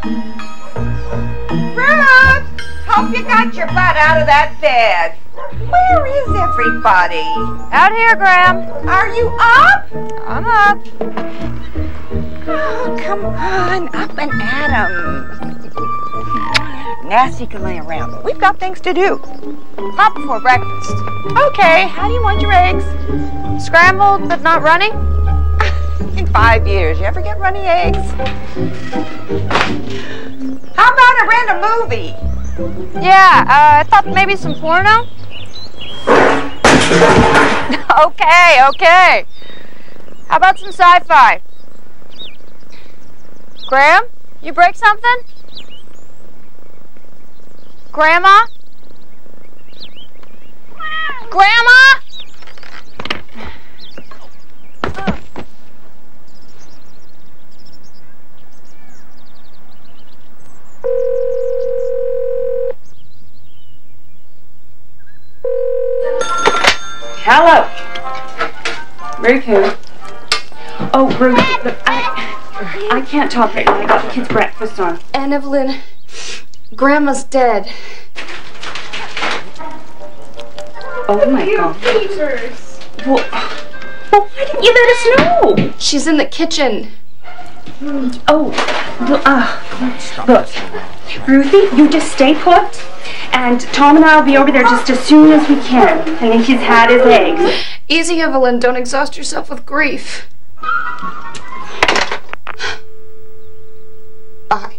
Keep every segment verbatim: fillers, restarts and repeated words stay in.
Ruth! Hope you got your butt out of that bed. Where is everybody? Out here, Graham. Are you up? I'm up. Oh, come on, up and at 'em. Nasty can lay around, but we've got things to do. Not before breakfast. Okay, how do you want your eggs? Scrambled, but not runny? In five years, you ever get runny eggs? How about a rent a movie? Yeah, uh, I thought maybe some porno? Okay, okay. How about some sci-fi? Graham, you break something? Grandma? Grandma? Hello. Ruth who? Oh, Ruth, look, I, I can't talk right now. I got the kids' breakfast on. Aunt Evelyn, Grandma's dead. Oh my God. Well, well, why didn't you let us know? She's in the kitchen. Oh, well, uh, look, Ruthie, you just stay put, and Tom and I will be over there just as soon as we can. I think he's had his eggs. Easy, Evelyn. Don't exhaust yourself with grief. Bye.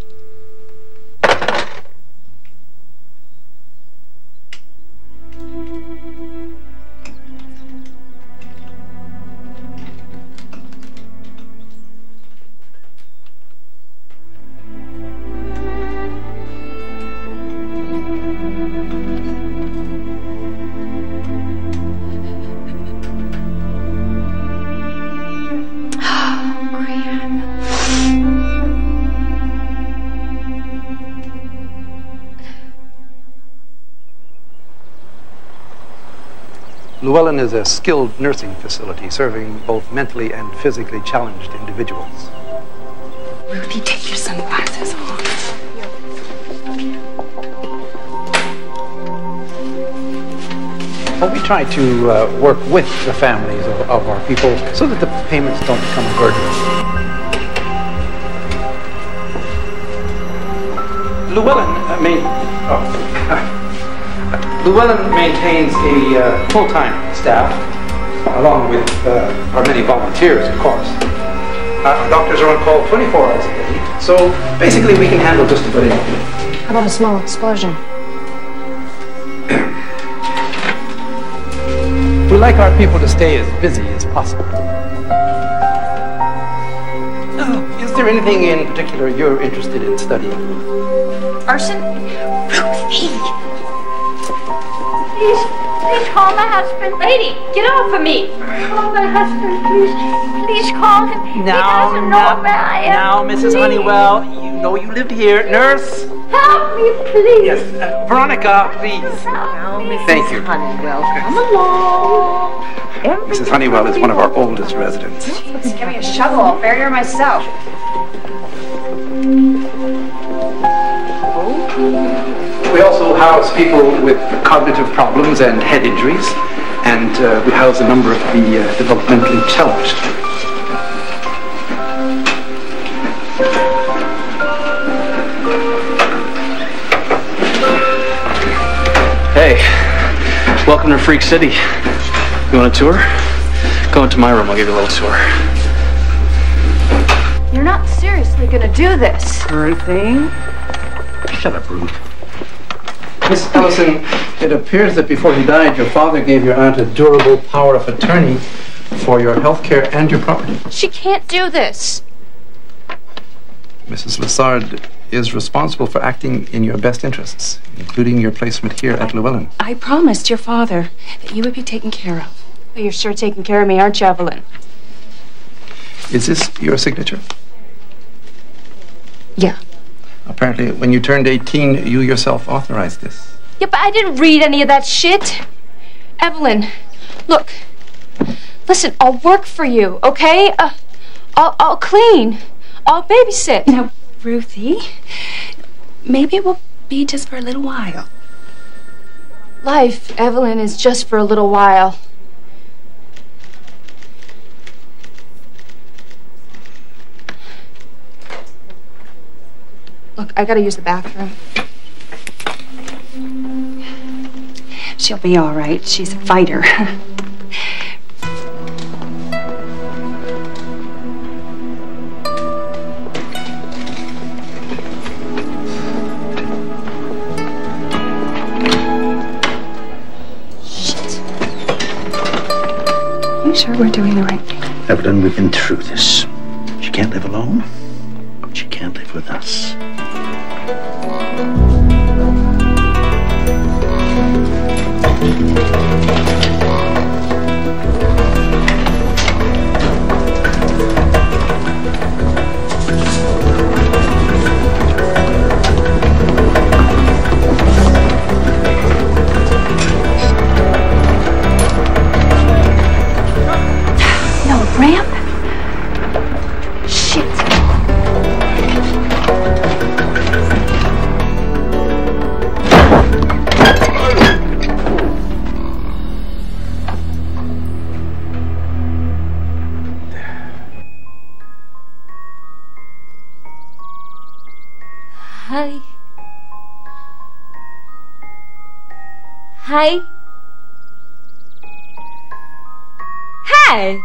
Llewellyn is a skilled nursing facility serving both mentally and physically challenged individuals. Ruthie, take your sunglasses off. Well, we try to uh, work with the families of, of our people so that the payments don't become a burden. Llewellyn, I mean, oh, Llewellyn maintains a uh, full-time staff, along with uh, our many volunteers, of course. Uh, our doctors are on call twenty-four hours a day, so basically we can handle just about anything. How about a small explosion? We like our people to stay as busy as possible. Uh, is there anything in particular you're interested in studying? Arson? Ruthie! Please, please call my husband. Lady, get off of me. Call my husband, please. Please call him. He doesn't know where I am. Now, Missus Please. Honeywell, you know you lived here. Nurse? Help me, please. Yes, uh, Veronica, please. Help me. Thank you. Honeywell, come along. Missus Honeywell is one of our oldest residents. Give me a shovel. I'll bury her myself. We also house people with cognitive problems and head injuries, and uh, we house a number of the uh, developmentally challenged. Hey, welcome to Freak City. You want a tour? Go into my room, I'll give you a little tour. You're not seriously gonna do this. Ruthie? Shut up, Ruth. Miss Ellison, it appears that before he died, your father gave your aunt a durable power of attorney for your health care and your property. She can't do this. Missus Lessard is responsible for acting in your best interests, including your placement here at Llewellyn. I promised your father that you would be taken care of. Well, you're sure taking care of me, aren't you, Evelyn? Is this your signature? Yeah. Apparently, when you turned eighteen, you yourself authorized this. Yeah, but I didn't read any of that shit. Evelyn, look. Listen, I'll work for you, okay? Uh, I'll, I'll clean. I'll babysit. Now, Ruthie, maybe it will be just for a little while. Life, Evelyn, is just for a little while. Look, I gotta use the bathroom. She'll be all right. She's a fighter. Sure we're doing the right thing. Evelyn, we've been through this. She can't live alone, but she can't live with us. Ramp? Shit. Hi. Hi. Hi.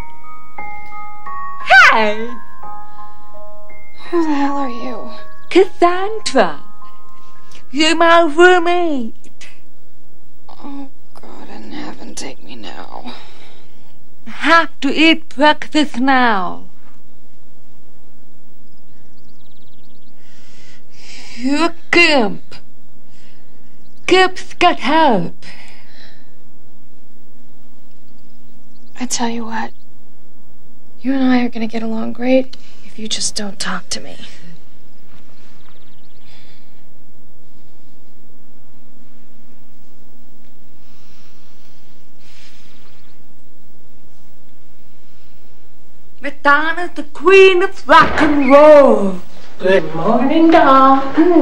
Hi! Who the hell are you? Cassandra! You're my roommate! Oh, God in heaven, take me now. I have to eat breakfast now. You're a gimp. Gimps got help. I tell you what. You and I are gonna get along great if you just don't talk to me. Madonna's the queen of rock and roll. Good morning, doll.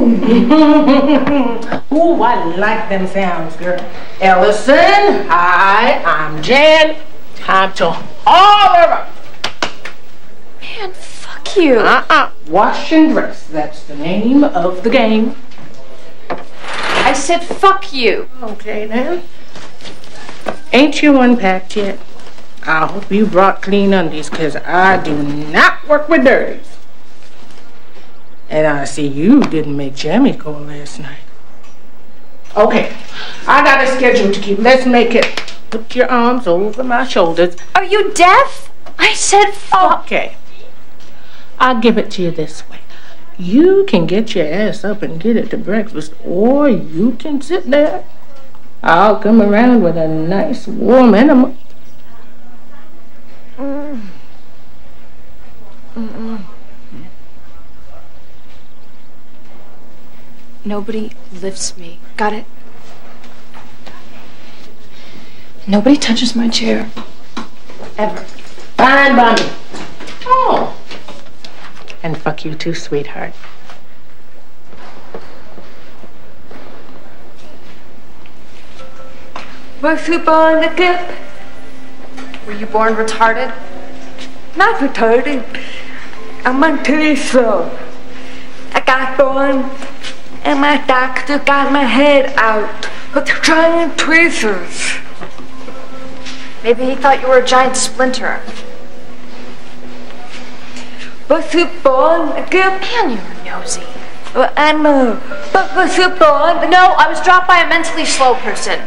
Ooh, I like them sounds, girl. Ellison, hi, I'm Jan. Time to all over. Man, fuck you. Uh-uh. Wash and dress. That's the name of the game. I said fuck you. Okay, then. Ain't you unpacked yet? I hope you brought clean undies, because I do not work with dirties. And I see you didn't make jammy call last night. Okay, I got a schedule to keep. Let's make it. Put your arms over my shoulders. Are you deaf? I said fuck. Okay. I'll give it to you this way. You can get your ass up and get it to breakfast, or you can sit there. I'll come around with a nice warm enema. Mm. Mm-mm. Nobody lifts me. Got it? Nobody touches my chair. Ever. Fine, Bonnie. Oh. And fuck you too, sweetheart. Was you born a gimp? Were you born retarded? Not retarded. I'm mentally slow. I got born and my doctor got my head out with giant tweezers. Maybe he thought you were a giant splinter. Was you born a gimp? Man, you're nosy. Well, I know. But was you born? No, I was dropped by a mentally slow person.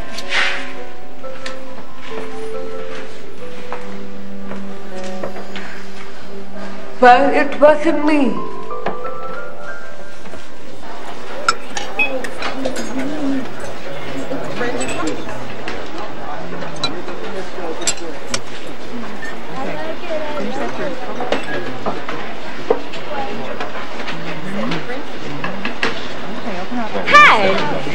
Well, it wasn't me. Hi.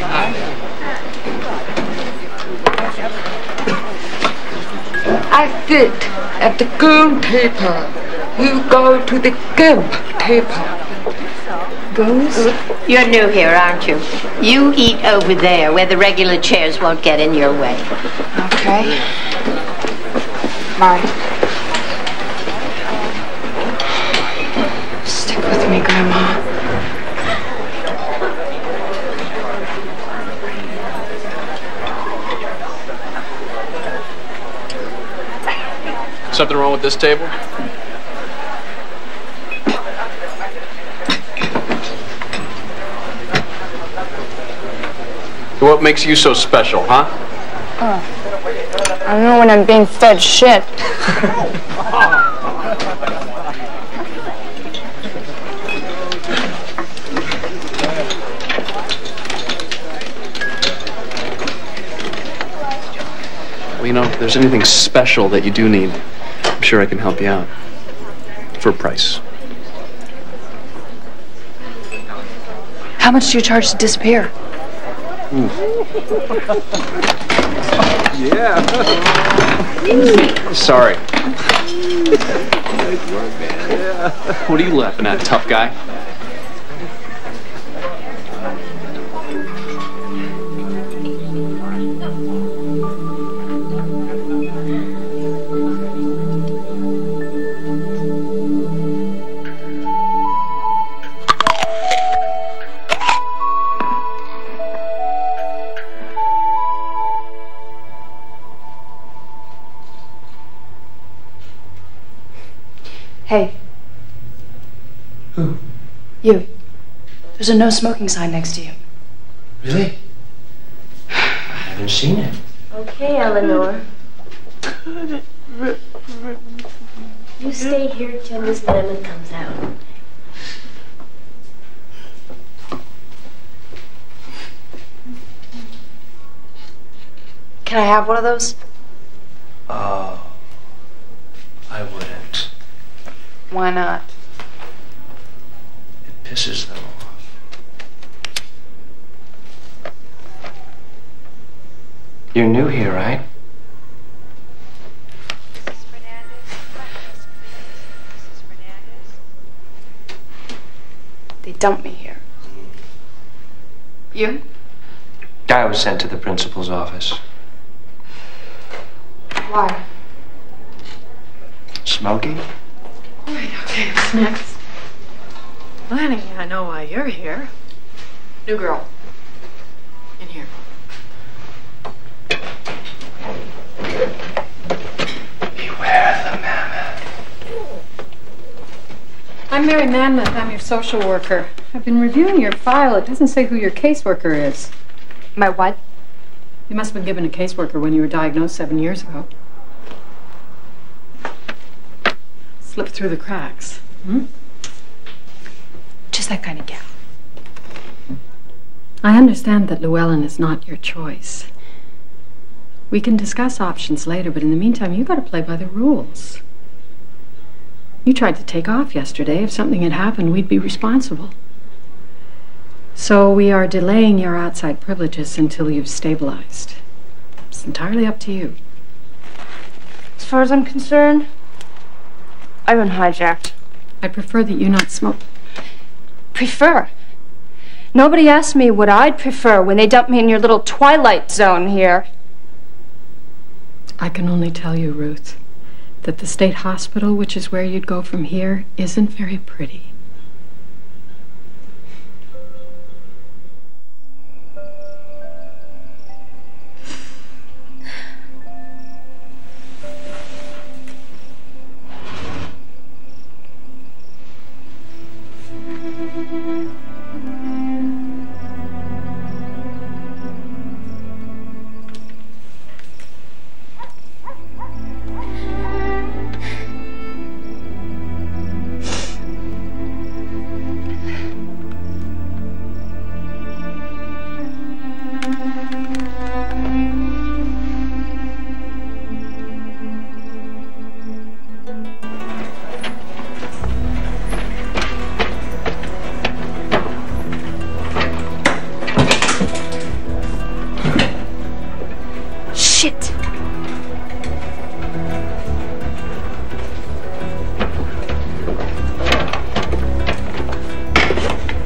I sit at the goon table. You go to the gimp table. goes. You're new here, aren't you? You eat over there where the regular chairs won't get in your way. Okay. Bye. Stick with me, Grandma. Something wrong with this table? What makes you so special, huh? Oh. I don't know when I'm being fed shit. Well, you know, if there's anything special that you do need, I'm sure I can help you out. For a price. How much do you charge to disappear? Yeah. Sorry. What are you laughing at, tough guy? Hey. Who? You. There's a no smoking sign next to you. Really? I haven't seen it. Okay, Eleanor. You stay here till Miss Lemon comes out. Can I have one of those? Oh. I wouldn't. Why not? It pisses them off. You're new here, right? They dumped me here. You? I was sent to the principal's office. Why? Smoking? Right, okay, what's next? Lanny, I know why you're here. New girl. In here. Beware the mammoth. I'm Mary Manmuth. I'm your social worker. I've been reviewing your file. It doesn't say who your caseworker is. My what? You must have been given a caseworker when you were diagnosed seven years ago. Slipped through the cracks. Hmm? Just that kind of gal. I understand that Llewellyn is not your choice. We can discuss options later, but in the meantime, you got to play by the rules. You tried to take off yesterday. If something had happened, we'd be responsible. So we are delaying your outside privileges until you've stabilized. It's entirely up to you. As far as I'm concerned, I've been hijacked. I prefer that you not smoke. Prefer? Nobody asked me what I'd prefer when they dumped me in your little twilight zone here. I can only tell you, Ruth, that the state hospital, which is where you'd go from here, isn't very pretty.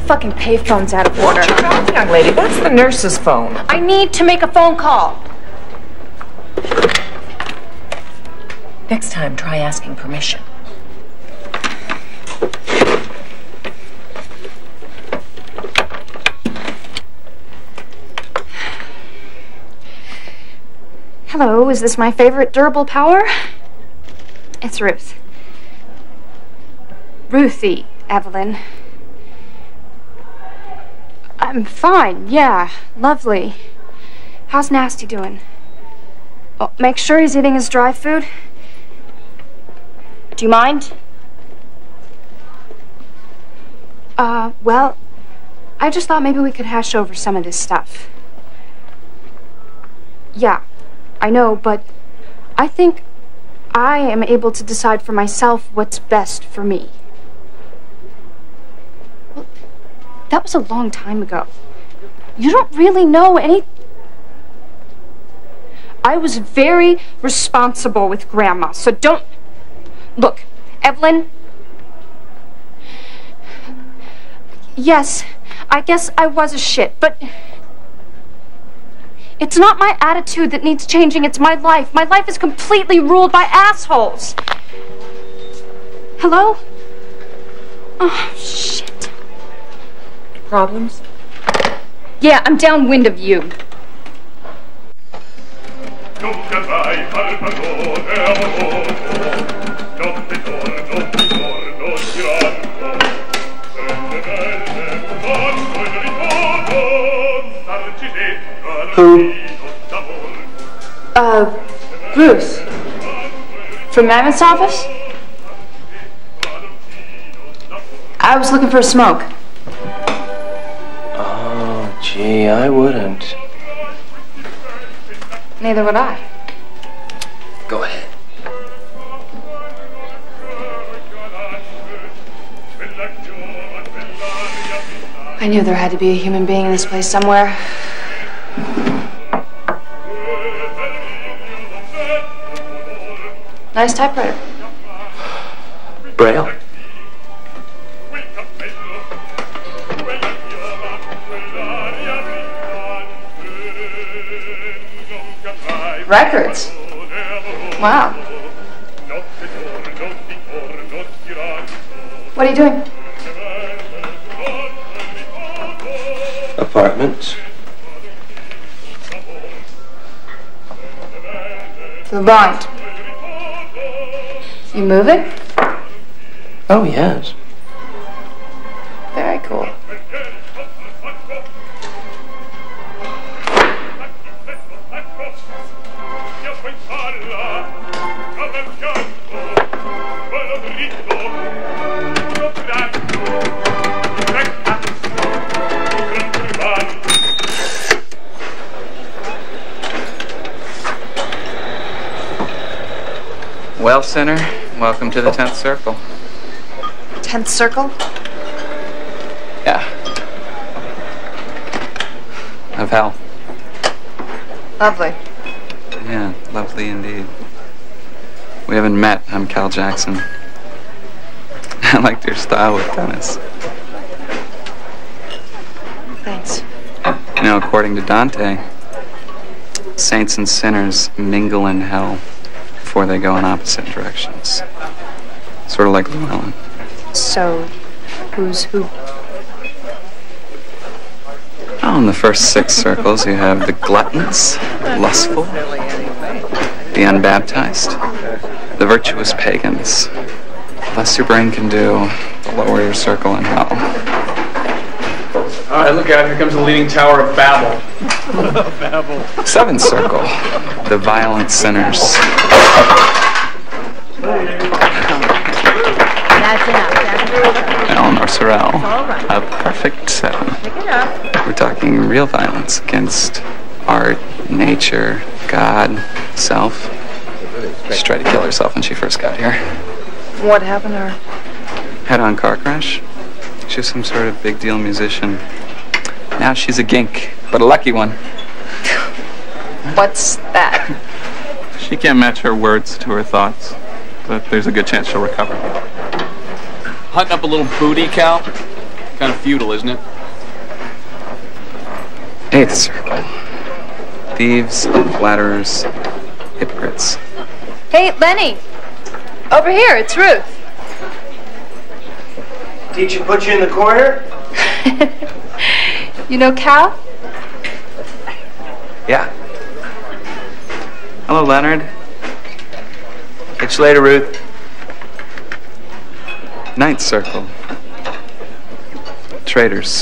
fucking payphone's out of order. Turn off, young lady. That's the nurse's phone. I need to make a phone call. Next time, try asking permission. Hello, is this my favorite durable power? It's Ruth. Ruthie, Evelyn. I'm fine, yeah, lovely. How's Nasty doing? Oh, make sure he's eating his dry food. Do you mind? Uh, well, I just thought maybe we could hash over some of this stuff. Yeah, I know, but I think I am able to decide for myself what's best for me. Well, that was a long time ago. You don't really know any... I was very responsible with Grandma, so don't... Look, Evelyn... Yes, I guess I was a shit, but... It's not my attitude that needs changing, it's my life. My life is completely ruled by assholes. Hello? Oh, shit. Problems? Yeah, I'm downwind of you. Who? Uh, Ruth. From Mammoth's office? I was looking for a smoke. Oh, gee, I wouldn't. Neither would I. Go ahead. I knew there had to be a human being in this place somewhere. Nice typewriter. Braille? Records. Wow. What are you doing? Apartment. The blind. You moving? Oh, yes. Very cool. Well, Sinner, welcome to the tenth Circle. Tenth Circle? Yeah. Of hell. Lovely. Yeah, lovely indeed. We haven't met. I'm Cal Jackson. I liked your style with tennis. Thanks. You know, according to Dante, saints and sinners mingle in hell before they go in opposite directions. Sort of like Llewellyn. So, who's who? Oh, in the first six circles, you have the gluttons, the lustful, the unbaptized, the virtuous pagans. The less your brain can do, the lower your circle in hell. All right, look out. Here comes the leaning tower of Babel. Babel. Seventh circle, the violent sinners. That's enough. That's enough. Eleanor Sorrell, a perfect seven. Pick it up. We're talking real violence against art, nature, God, self. She tried to kill herself when she first got here. What happened to her? Head-on car crash. She was some sort of big deal musician. Now she's a gink, but a lucky one. What's that? She can't match her words to her thoughts, but there's a good chance she'll recover. Hunting up a little booty, Cal? Kind of feudal, isn't it? Eighth circle. Thieves, flatterers, hypocrites. Hey, Lenny. Over here, it's Ruth. Teacher put you in the corner? You know Cal? Yeah. Hello, Leonard. Catch you later, Ruth. Ninth circle. Traitors.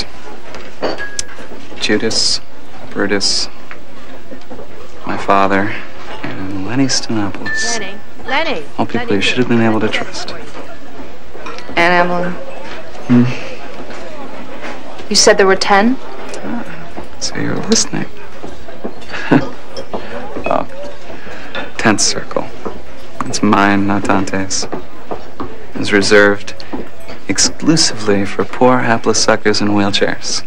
Judas, Brutus, my father, and Lenny Stenopoulos. Lenny. Lenny. All people you should have been able to trust. And Emily. Hmm. You said there were ten? Ah, so you're listening. Oh. Tenth circle. It's mine, not Dante's. It's reserved exclusively for poor, hapless suckers in wheelchairs.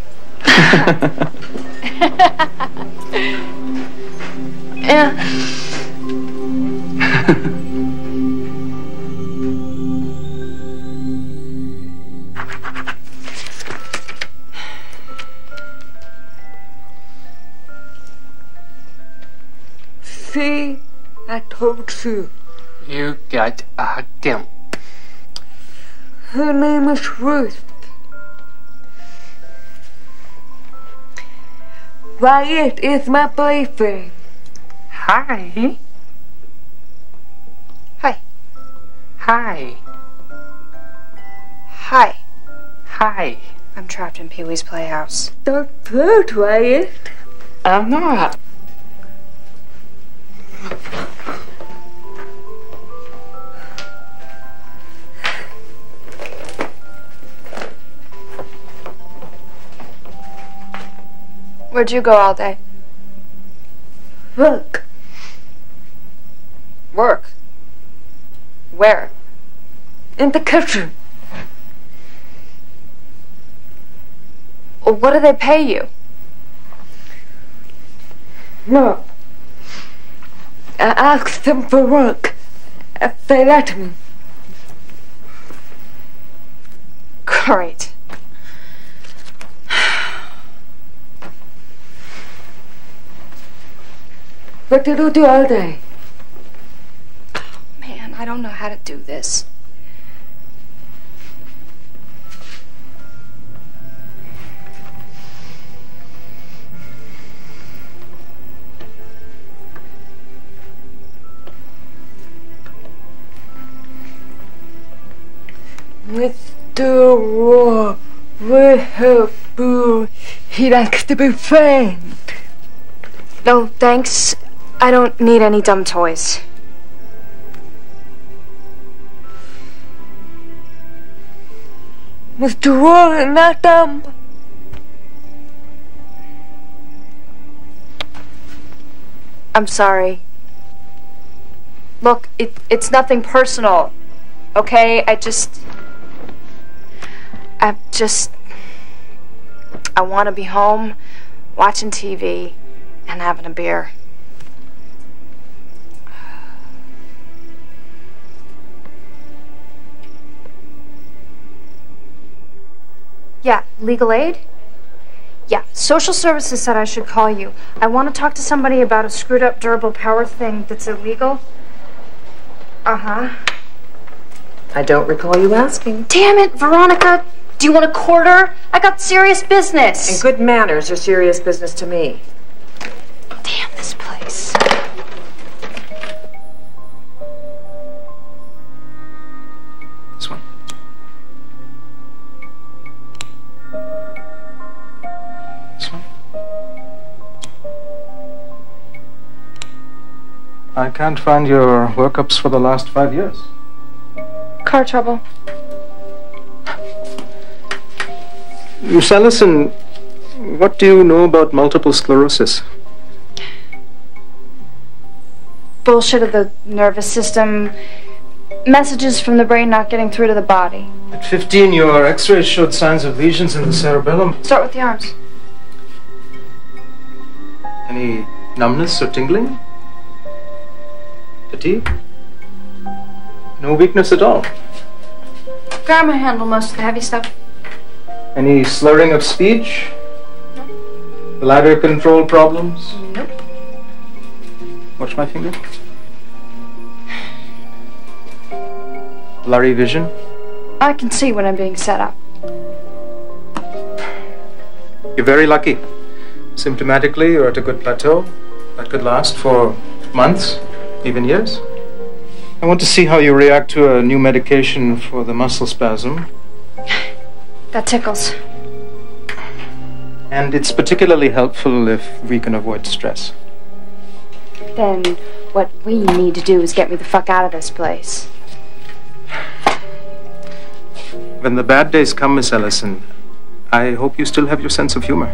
Yeah. See, I told you. You got a gimp. Her name is Ruth. Wyatt is my boyfriend. Hi. Hi. Hi. Hi. Hi. I'm trapped in Pee-wee's Playhouse. Don't flirt, Wyatt. I'm not. Where'd you go all day? Work. Work? Where? In the kitchen. Well, what do they pay you? No. I asked them for work. If they let me. Great. What did you do all day? Man, I don't know how to do this. Mister Raw, we have boo. He likes to be friends. No, thanks. I don't need any dumb toys. Mister Raw, not dumb. I'm sorry. Look, it, it's nothing personal, okay? I just... I just... I want to be home, watching T V, and having a beer. Yeah, legal aid? Yeah, social services said I should call you. I want to talk to somebody about a screwed up durable power thing that's illegal. Uh-huh. I don't recall you asking. Damn it, Veronica! Do you want a quarter? I got serious business. And good manners are serious business to me. Damn this place. This one. This one. I can't find your workups for the last five years. Car trouble. Miss Allison, what do you know about multiple sclerosis? Bullshit of the nervous system. Messages from the brain not getting through to the body. At fifteen, your x-rays showed signs of lesions in the cerebellum. Start with the arms. Any numbness or tingling? Fatigue? No weakness at all. Grandma handle most of the heavy stuff. Any slurring of speech? Bladder control problems? Nope. Watch my finger. Blurry vision? I can see when I'm being set up. You're very lucky. Symptomatically, you're at a good plateau. That could last for months, even years. I want to see how you react to a new medication for the muscle spasm. That tickles. And it's particularly helpful if we can avoid stress. Then what we need to do is get me the fuck out of this place. When the bad days come, Miss Ellison, I hope you still have your sense of humor.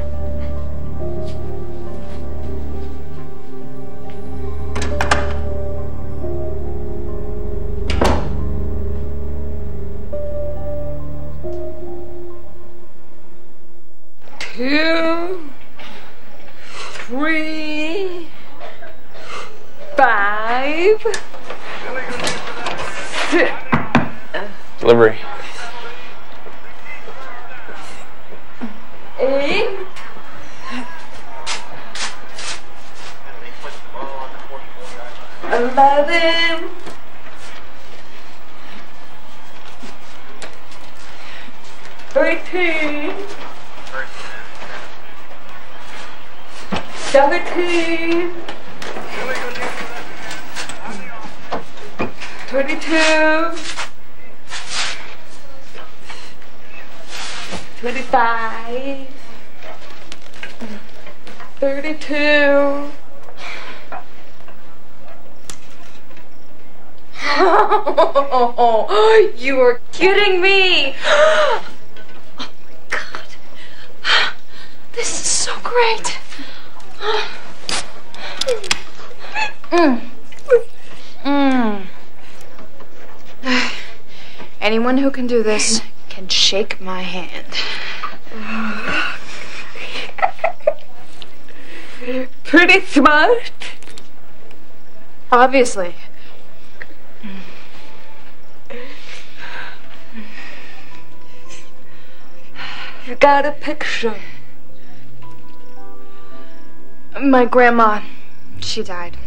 Two, three, five, six. Delivery. Eight. Eleven. Thirteen. Seventeen. Twenty-two. Twenty-five. Thirty-two. Oh, you are kidding me! Oh my God. This is so great. Mm. Mm. Anyone who can do this can shake my hand. Pretty smart. Obviously. You got a picture. My grandma, she died.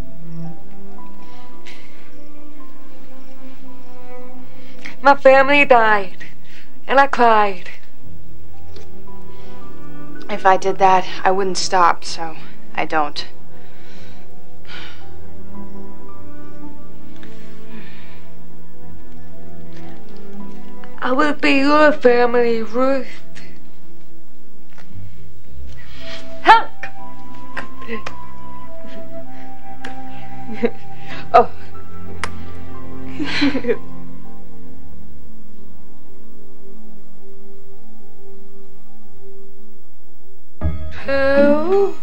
My family died, and I cried. If I did that, I wouldn't stop, so I don't. I will be your family, Ruth. Help! Oh. Two,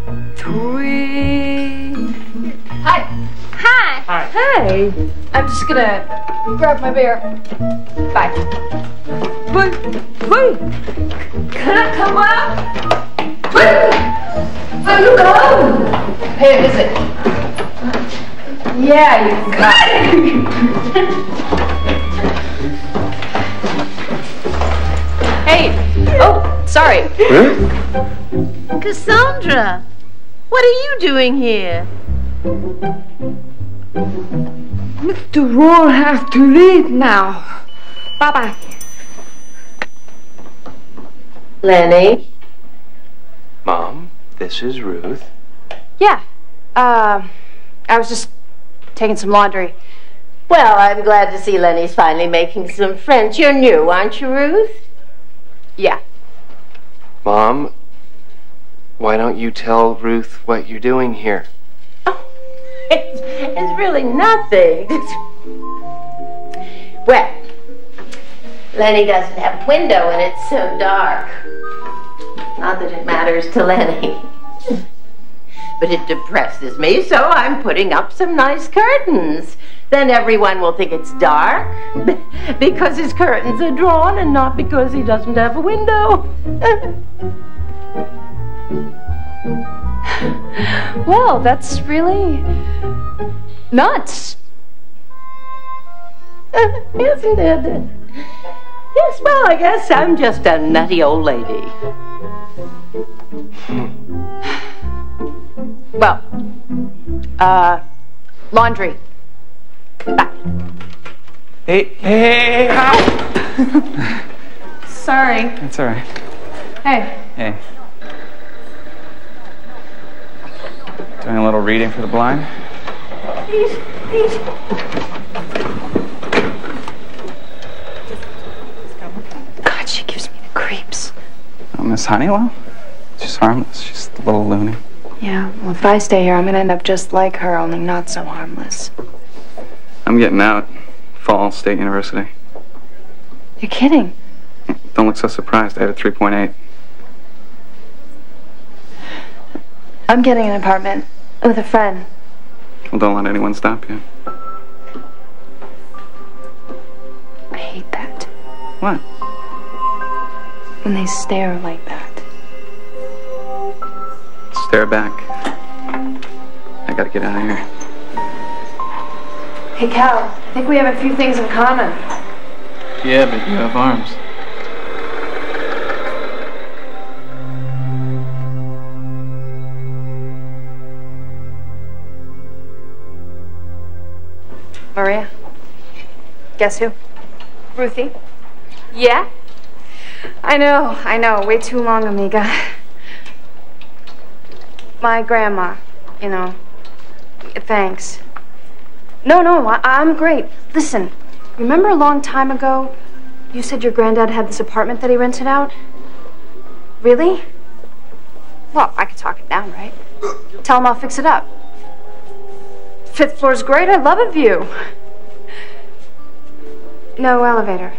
three. Hi. Hi. Hi. Hey. I'm just gonna grab my beer. Bye. Wait, wait. Can I come out? Wait. Where you going? Pay a visit. Yeah, you got it. Hey. Oh, sorry. Cassandra, what are you doing here? Mister Roll has to leave now. Bye-bye. Lenny? Mom, this is Ruth. Yeah. Uh, I was just taking some laundry. Well, I'm glad to see Lenny's finally making some friends. You're new, aren't you, Ruth? Yeah. Mom, why don't you tell Ruth what you're doing here? Oh, it's, it's really nothing. Well, Lenny doesn't have a window and it's so dark. Not that it matters to Lenny. But it depresses me, so I'm putting up some nice curtains. Then everyone will think it's dark because his curtains are drawn and not because he doesn't have a window. Well, that's really nuts. Isn't it? Yes, well, I guess I'm just a nutty old lady. Well, uh, laundry. Bye. Hey, hey, hey, hi. Sorry. That's all right. Hey. Hey. Doing a little reading for the blind? Please, please. God, she gives me the creeps. Oh, Miss Honeywell? She's harmless. She's a little loony. Yeah, well, if I stay here, I'm gonna end up just like her, only not so harmless. I'm getting out. Fall State University. You're kidding. Don't look so surprised. I had a three point eight. I'm getting an apartment with a friend. Well, don't let anyone stop you. I hate that. What? When they stare like that. Stare back. I gotta get out of here. Hey, Cal, I think we have a few things in common. Yeah, but you have arms. Maria? Guess who? Ruthie? Yeah? I know, I know. Way too long, amiga. My grandma, you know. Thanks. No, no, I I'm great. Listen, remember a long time ago, you said your granddad had this apartment that he rented out? Really? Well, I could talk it down, right? Tell him I'll fix it up. Fifth floor's great, I love a view. No elevator.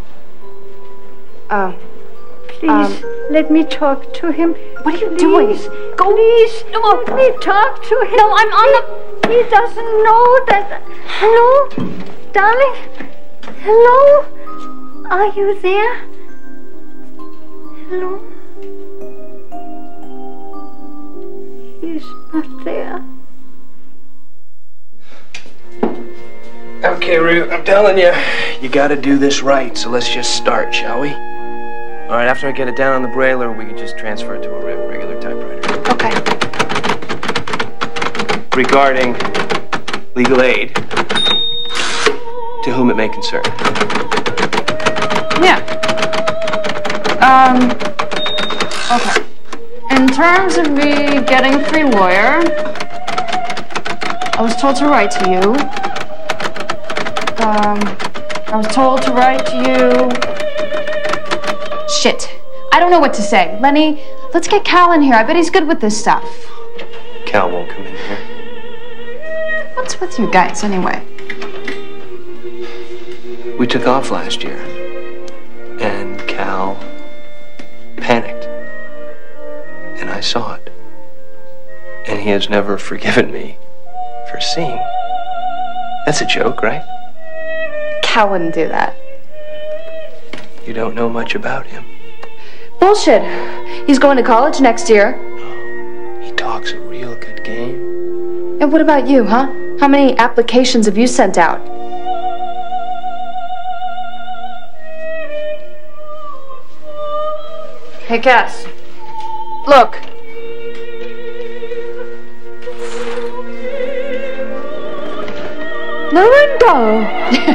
Oh. Please, um, let me talk to him. What are you Please, doing? Go. Please, no, let me talk to him. No, I'm on the... He doesn't know that... Hello? Darling? Hello? Are you there? Hello? He's not there. Okay, Ruth, I'm telling you, you gotta do this right, so let's just start, shall we? All right, after I get it down on the brailer, we can just transfer it to a re- regular typewriter. Okay. Regarding legal aid, to whom it may concern. Yeah. Um, okay. In terms of me getting a free lawyer, I was told to write to you. Um, I was told to write to you. Shit. I don't know what to say. Lenny, let's get Cal in here. I bet he's good with this stuff. Cal won't come in here. What's with you guys, anyway? We took off last year, and Cal panicked, and I saw it. And he has never forgiven me for seeing. That's a joke, right? Cal wouldn't do that. You don't know much about him. Bullshit. He's going to college next year. He talks a real good game. And what about you, huh? How many applications have you sent out? Hey, Cass. Look. No window.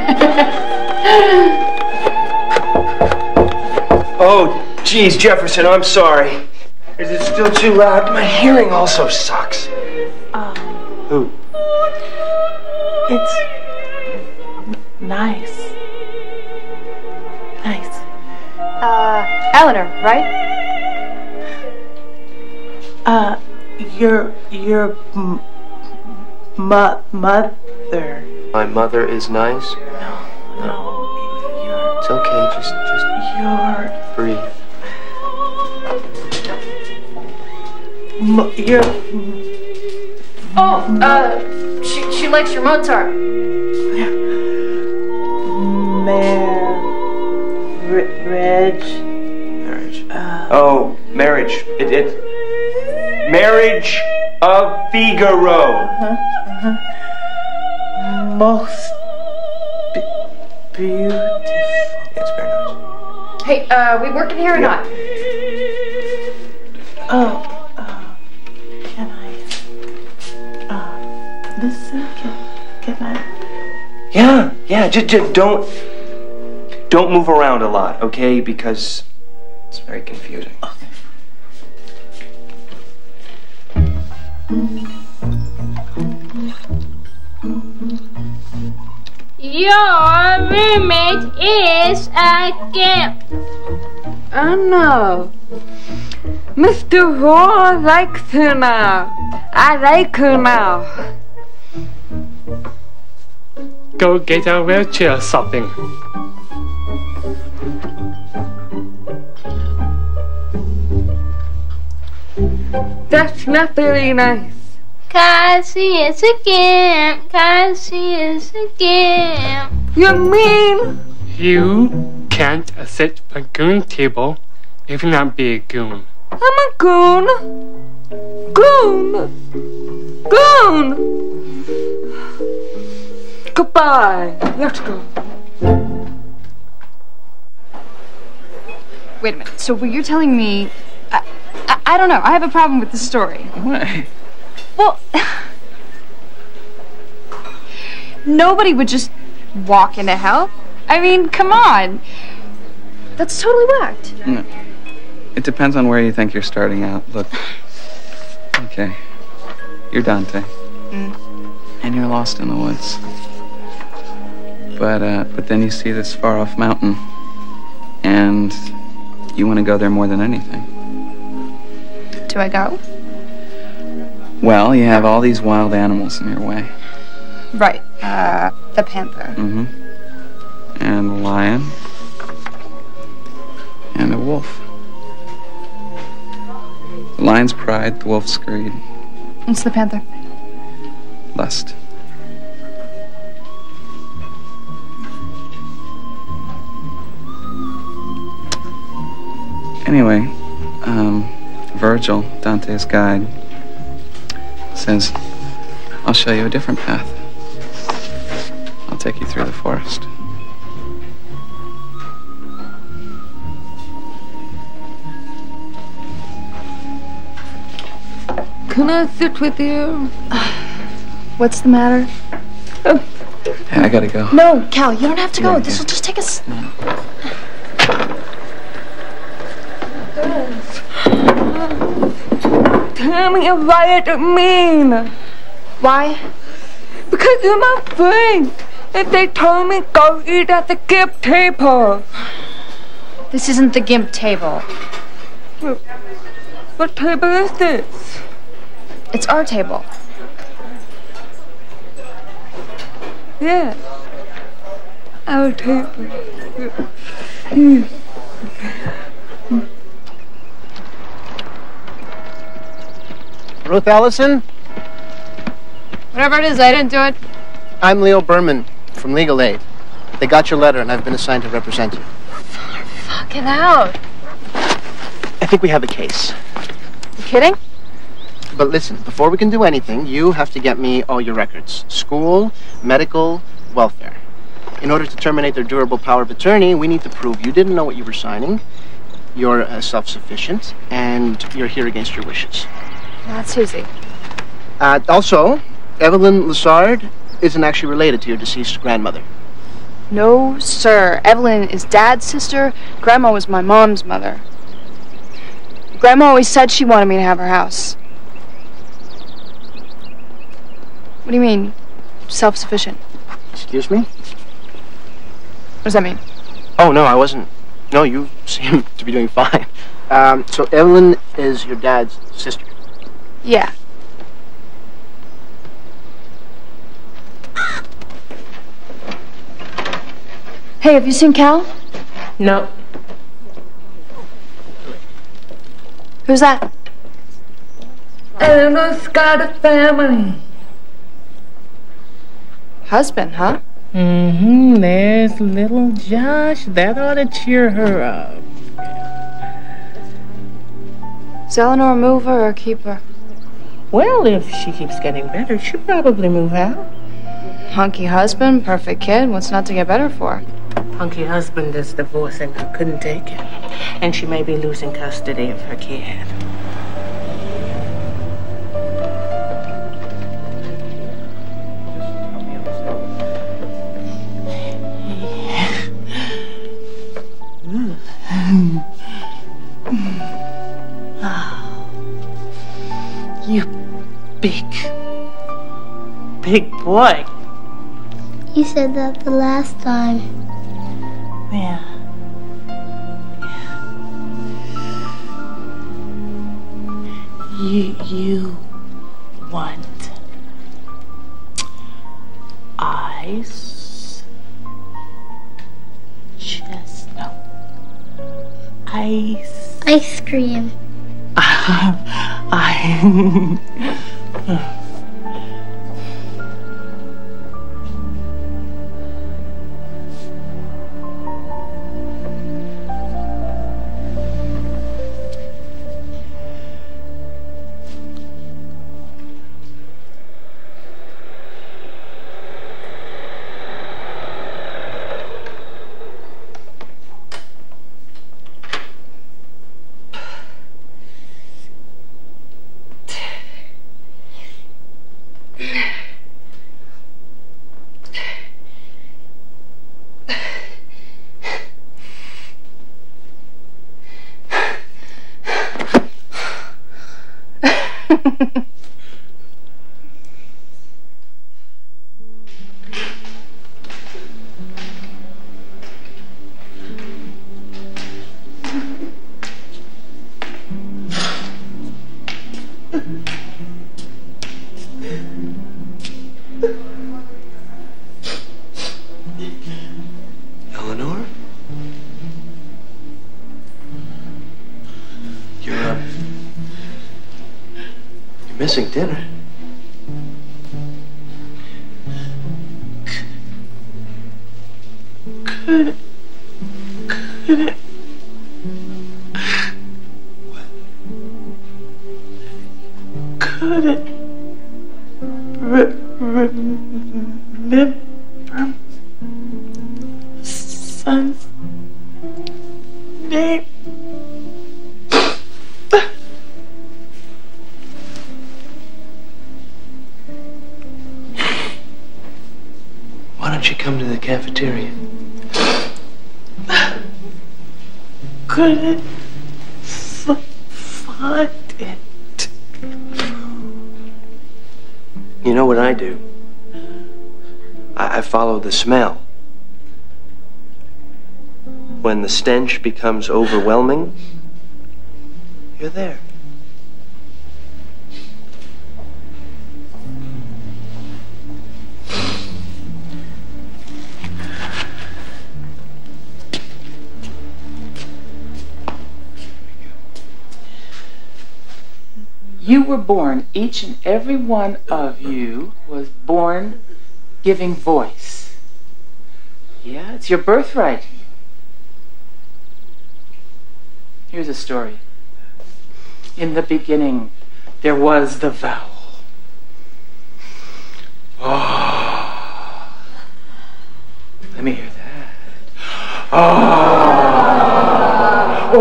Oh, geez, Jefferson, I'm sorry. Is it still too loud? My hearing also sucks. Um, Who? it's nice. Nice. Uh, Eleanor, right? Uh, your your m- mo- mother. My mother is nice? No, no, your. It's okay, just, just Your. breathe. Mo- your. Oh, uh, she, she likes your Mozart. Marriage. Marriage. Uh, Oh, marriage. It, it. Marriage of Figaro. Uh-huh, uh-huh. Most be- beautiful. It's very nice. Hey, uh, we working here or not? Oh, uh, can I, uh, listen? Can, can I? Yeah, yeah, just, just don't, don't move around a lot, okay? Because it's very confusing. Okay. Your roommate is a gimp. Oh no. Mister Raw likes her now. I like her now. Go get a wheelchair shopping. That's not very nice. Cause he is a gimp. Cause he is a gimp. You mean? You can't sit a goon table if you not be a goon. I'm a goon. Goon. Goon. Goodbye. Let's go. Wait a minute. So what you're telling me... I, I, I don't know. I have a problem with the story. Why? Well, nobody would just walk into hell. I mean, come on. That's totally whacked. No. It depends on where you think you're starting out. Look. Okay. You're Dante. Mm. And you're lost in the woods. But, uh, but then you see this far-off mountain. And you want to go there more than anything. Do I go? Well, you have all these wild animals in your way. Right. Uh, the panther. Mm-hmm. And a lion. And a wolf. The lion's pride, the wolf's greed. What's the panther? Lust. Anyway, um, Virgil, Dante's guide, says, I'll show you a different path. I'll take you through the forest. Can I sit with you? What's the matter? Oh. Hey, I gotta go. No, Cal, you don't have to go. Yeah, This yeah. will just take us... No. Tell me what it mean. Why? Because you're my friend. If they told me go eat at the gift table. This isn't the gimp table. What table is this? It's our table. Yeah. Our table. Yeah. Ruth Ellison? Whatever it is, I didn't do it. I'm Leo Berman from Legal Aid. They got your letter and I've been assigned to represent you. Fuck it out. I think we have a case. You kidding? But listen, before we can do anything, you have to get me all your records. School, medical, welfare. In order to terminate their durable power of attorney, we need to prove you didn't know what you were signing, you're uh, self-sufficient, and you're here against your wishes. That's easy. Uh, also, Evelyn Lessard isn't actually related to your deceased grandmother. No, sir. Evelyn is Dad's sister. Grandma was my mom's mother. Grandma always said she wanted me to have her house. What do you mean, self-sufficient? Excuse me? What does that mean? Oh, no, I wasn't. No, you seem to be doing fine. Um, so Evelyn is your dad's sister? Yeah. Hey, have you seen Cal? No. Who's that? Eleanor's got a family. Husband, huh? Mm-hmm. There's little Josh. That ought to cheer her up. Is Eleanor a mover or a keeper? Well, if she keeps getting better, she'll probably move out. Hunky husband, perfect kid. What's not to get better for? punky husband is divorcing her, couldn't take it. And she may be losing custody of her kid. You big, big boy. You said that the last time. Yeah. You, you want ice? Just no. Ice. Ice cream. I. Eleanor? You're, uh, you're missing dinner. Could it, could it, could it re- remember son's name? Why don't you come to the cafeteria? Couldn't f- find it. You know what I do? I, I follow the smell. When the stench becomes overwhelming, you're there. You were born, each and every one of you was born giving voice. Yeah, it's your birthright. Here's a story. In the beginning, there was the vowel. Oh. Let me hear that. Oh.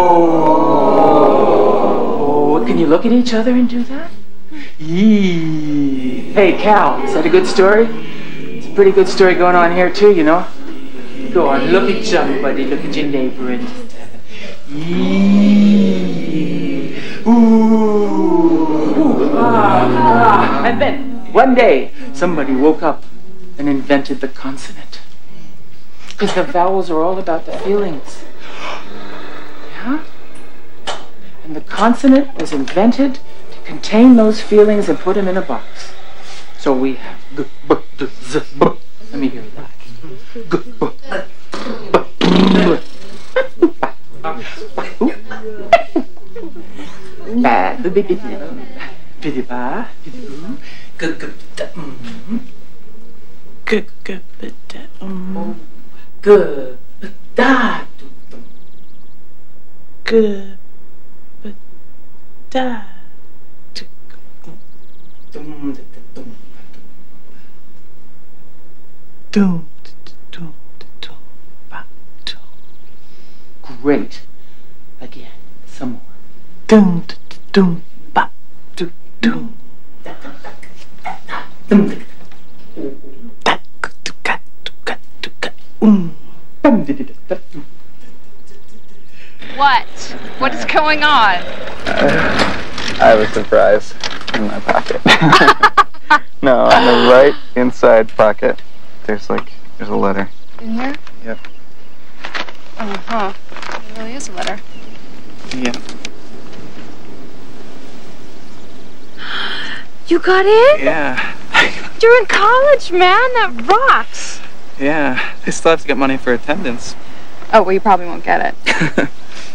Oh. Can you look at each other and do that? Yee. Hey, Cal, is that a good story? It's a pretty good story going on here, too, you know? Go on, look at somebody, look at your neighbor and Yee. Ooh. Ooh. Ah, ah. And then, one day, somebody woke up and invented the consonant. Because the vowels are all about the feelings. Yeah? And the consonant was invented to contain those feelings and put them in a box. So we have g, b, d, z, b. Let me hear that. G, b, b, b. Ba, b, b, b, b, b, ba, b, b, g, g, d, mm. G, g, b, d, mm. G, b, da, g, b, da, dum, dum, dum, dum, dum. great. Again, some more. Dum, dum, ba, dum, dum. What? What is going on? Uh, I have a surprise in my pocket. No, on the right inside pocket, there's like, there's a letter. In here? Yep. Oh, huh. It really is a letter. Yep. You got in? Yeah. You're in college, man. That rocks. Yeah. I still have to get money for attendance. Oh, well, you probably won't get it.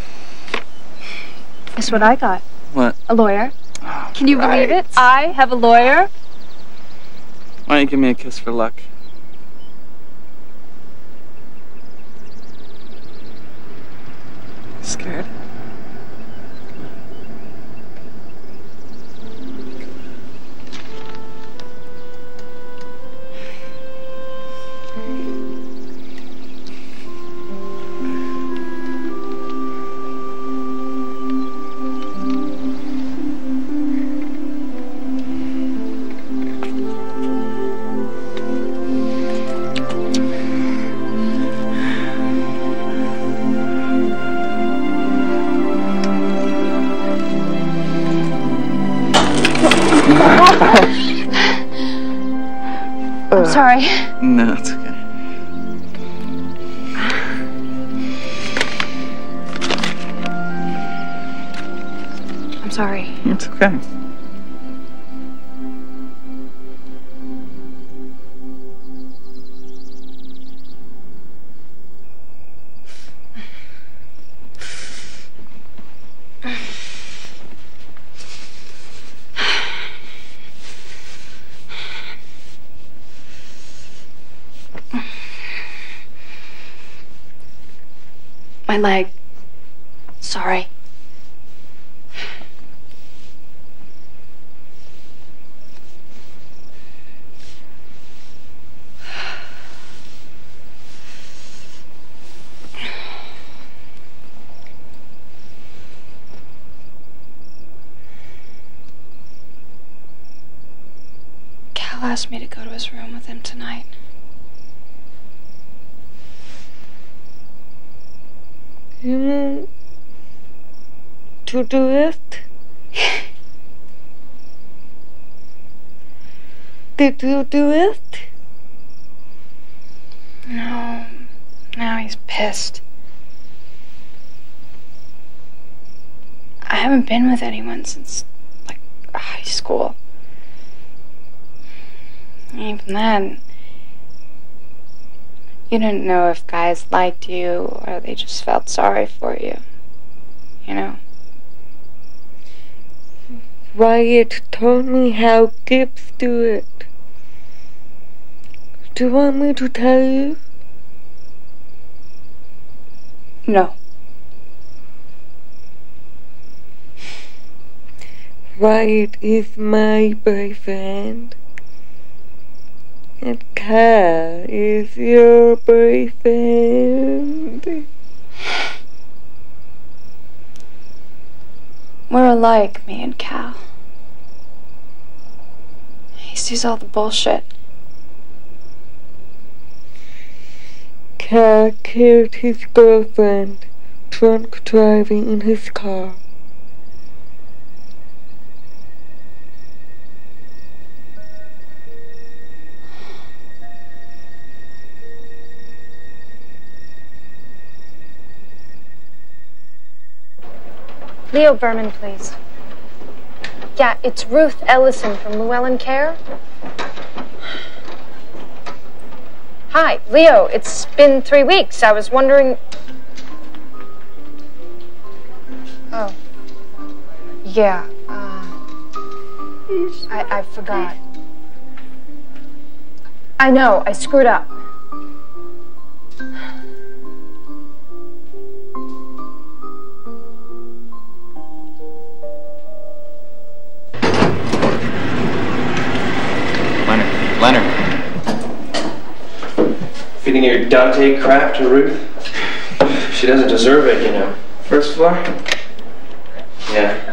Guess what I got? What? A lawyer. Oh, Can you right. believe it? I have a lawyer. Why don't you give me a kiss for luck? Scared? I'm sorry. No, it's okay. I'm sorry. It's okay. My leg. Sorry. Cal asked me to go to his room with him tonight. You know, to do it? Did you do it? No. Now he's pissed. I haven't been with anyone since, like, high school. Even then, you didn't know if guys liked you or they just felt sorry for you. You know? Wyatt told me how Gibbs do it. Do you want me to tell you? No. Wyatt is my boyfriend. And Cal is your boyfriend. We're alike, me and Cal. He sees all the bullshit. Cal killed his girlfriend, drunk driving in his car. Leo Berman, please. Yeah, it's Ruth Ellison from Llewellyn Care. Hi, Leo, it's been three weeks. I was wondering... Oh. Yeah, uh... I, I forgot. I know, I screwed up. Leonard. Feeding your Dante crap to Ruth? She doesn't deserve it, you know. First floor? Yeah.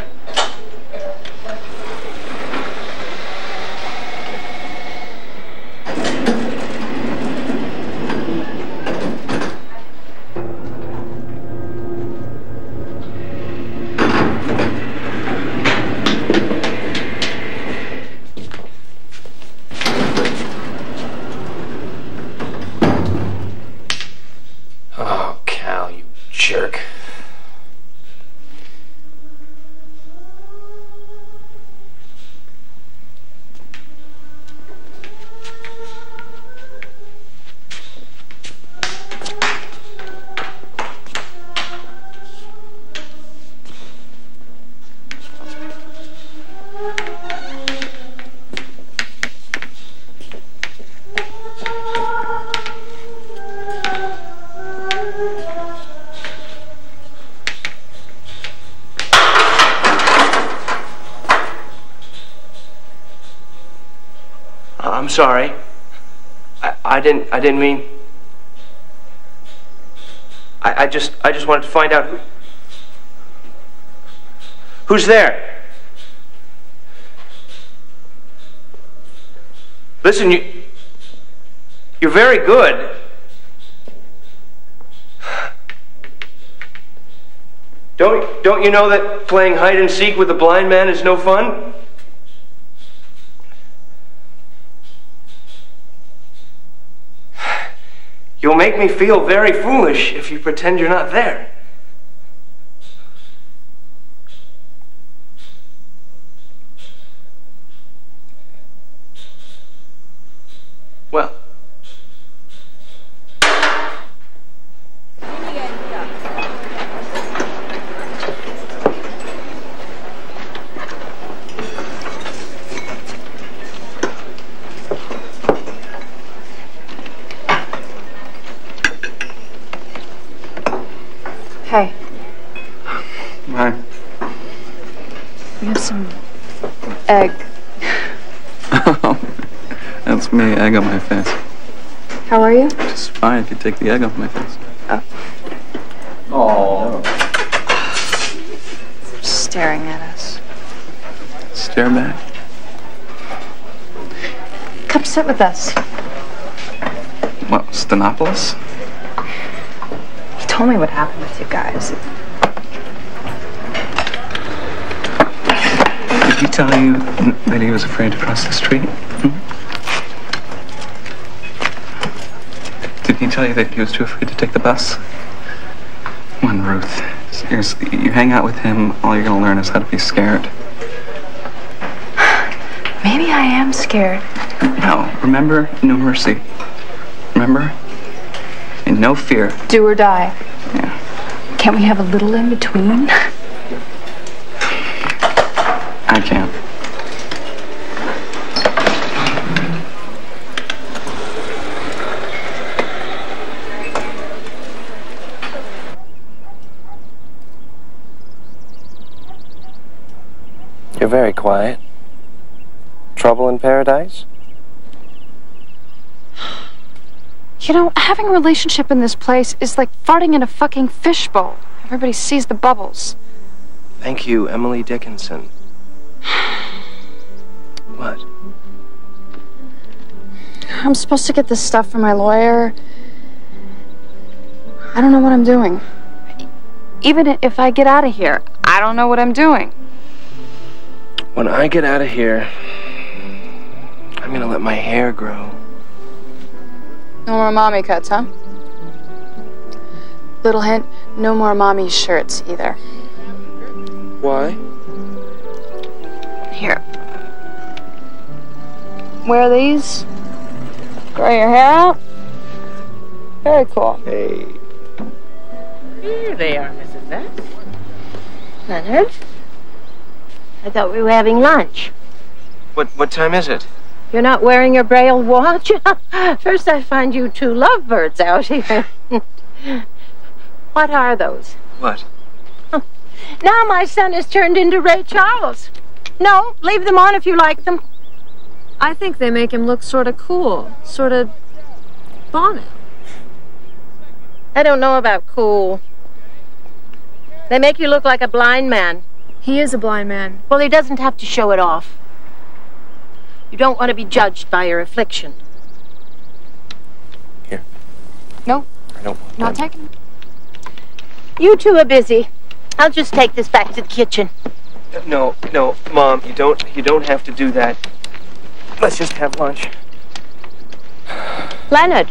Oh, Cal, you jerk. I'm sorry. I, I didn't I didn't mean I, I just I just wanted to find out who, who's there. Listen, you you're very good. Don't don't you know that playing hide and seek with a blind man is no fun? You'll make me feel very foolish if you pretend you're not there. Well. Hey. Hi. We have some egg. That's me, egg on my face. How are you? Just fine if you take the egg off my face. Oh. Oh. Staring at us. Stare back. Come sit with us. What, Stenopolis? He told me what happened with you guys. Did he tell you that he was afraid to cross the street? Hmm? Did he tell you that he was too afraid to take the bus? Come on, Ruth. Seriously, you hang out with him, all you're gonna learn is how to be scared. Maybe I am scared. No, remember, no mercy. Remember? And no fear. Do or die. Yeah. Can't we have a little in between? I can't. You're very quiet. Trouble in paradise? You know, having a relationship in this place is like farting in a fucking fishbowl. Everybody sees the bubbles. Thank you, Emily Dickinson. What? I'm supposed to get this stuff from my lawyer. I don't know what I'm doing. Even if I get out of here, I don't know what I'm doing. When I get out of here, I'm gonna let my hair grow. No more mommy cuts, huh? Little hint, no more mommy shirts either. Why? Here. Wear these. Grow your hair out. Very cool. Hey. Here they are, Missus X. Leonard? I thought we were having lunch. What what time is it? You're not wearing your braille watch? First I find you two lovebirds out here. What are those? What? Now my son is turned into Ray Charles. No, leave them on if you like them. I think they make him look sort of cool. Sort of Bono. I don't know about cool. They make you look like a blind man. He is a blind man. Well, he doesn't have to show it off. You don't want to be judged by your affliction. Here. No, I don't want not them. taking it. You two are busy. I'll just take this back to the kitchen. No, no, Mom, you don't you don't have to do that. Let's just have lunch. Leonard.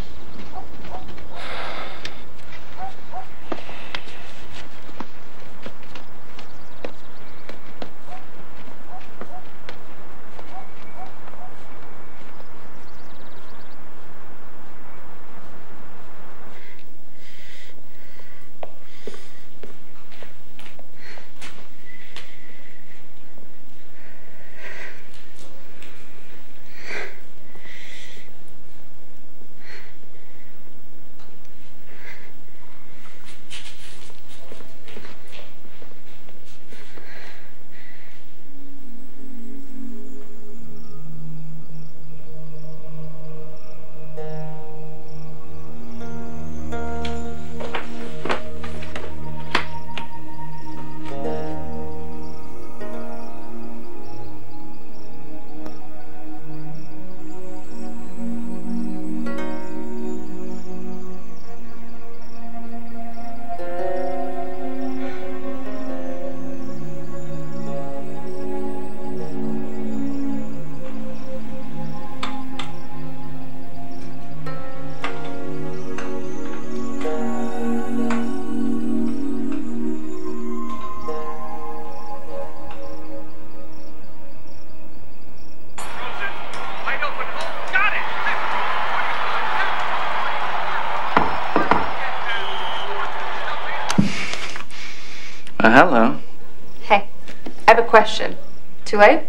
Uh, hello. Hey, I have a question. Too late?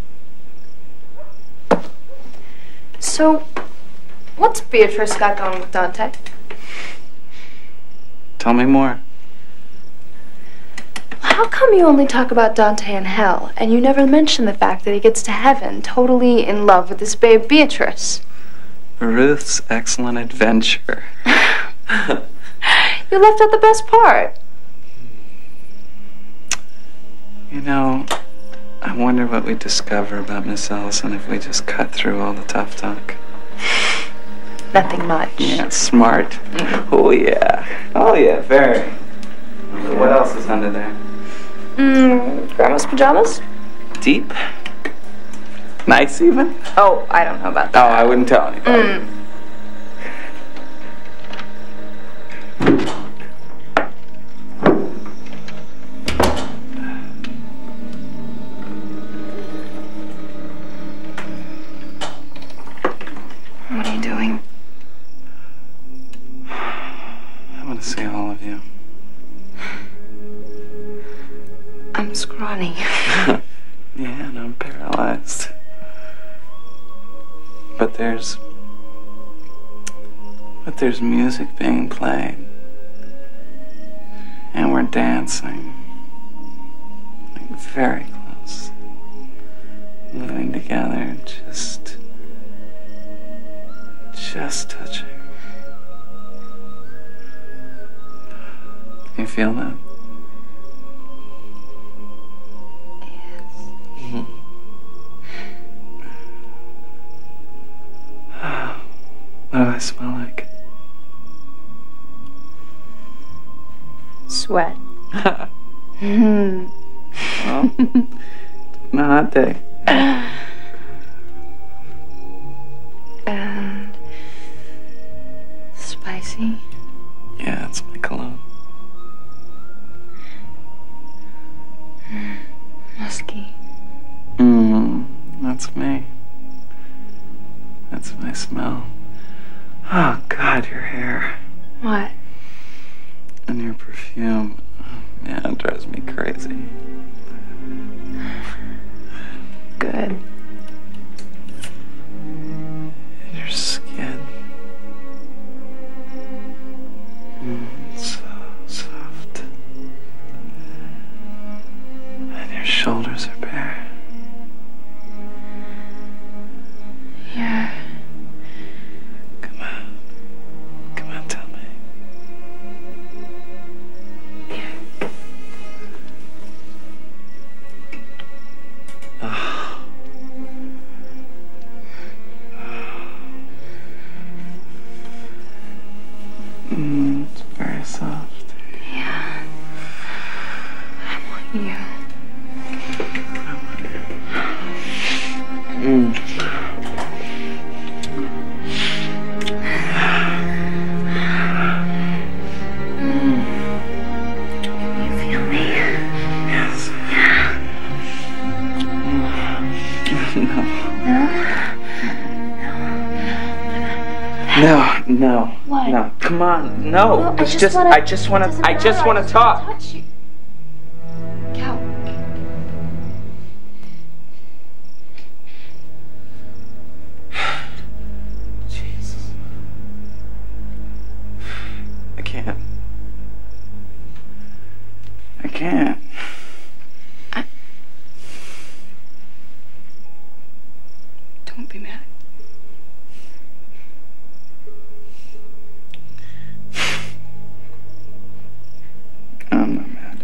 So, what's Beatrice got going with Dante? Tell me more. How come you only talk about Dante in hell, and you never mention the fact that he gets to heaven totally in love with this babe Beatrice? Ruth's excellent adventure. You left out the best part. You know, I wonder what we'd discover about Miss Ellison if we just cut through all the tough talk. Nothing much. Yeah, smart. Oh, yeah. Oh, yeah, very. So what else is under there? Mmm, grandma's pajamas? Deep? Nice, even? Oh, I don't know about Oh, that. I wouldn't tell anybody. Mm. What are you doing? I want to see all of you. I'm scrawny. Yeah, and I'm paralyzed. But there's... But there's music being played. And we're dancing. Like very close. Moving together, just... Just touching. Can you feel that? Yes. What do I smell like? Sweat. Hmm. Well, it's been a hot day. And spicy. Yeah, it's my cologne. Musky. Mmm, that's me. That's my smell. Oh, God, your hair. What? And your perfume. Yeah, it drives me crazy. Good. And your skin. Mm, so soft. And your shoulders are bare. Yeah. Come on. Come on, tell me. Mm. You feel me? Yes. No. No? No, no. What? No. Come on. No. Well, I it's just just, wanna- I just want to, I just want to talk. Touch you. Cal. Jesus. I can't. I can't. I... Don't be mad. I'm not mad.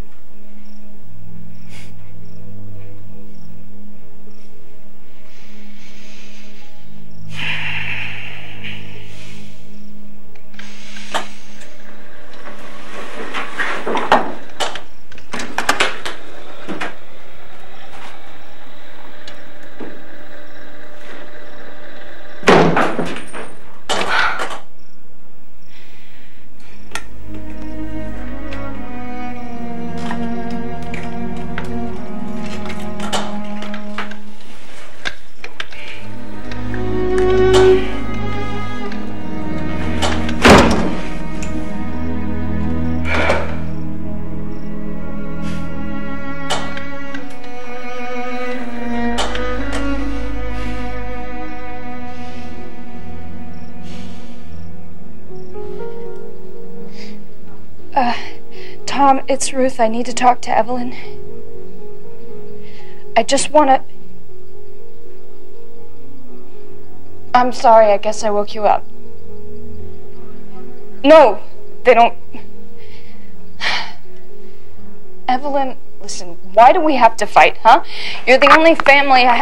Uh, Tom, it's Ruth. I need to talk to Evelyn. I just want to... I'm sorry, I guess I woke you up. No, they don't... Evelyn, listen, why do we have to fight, huh? You're the only family I...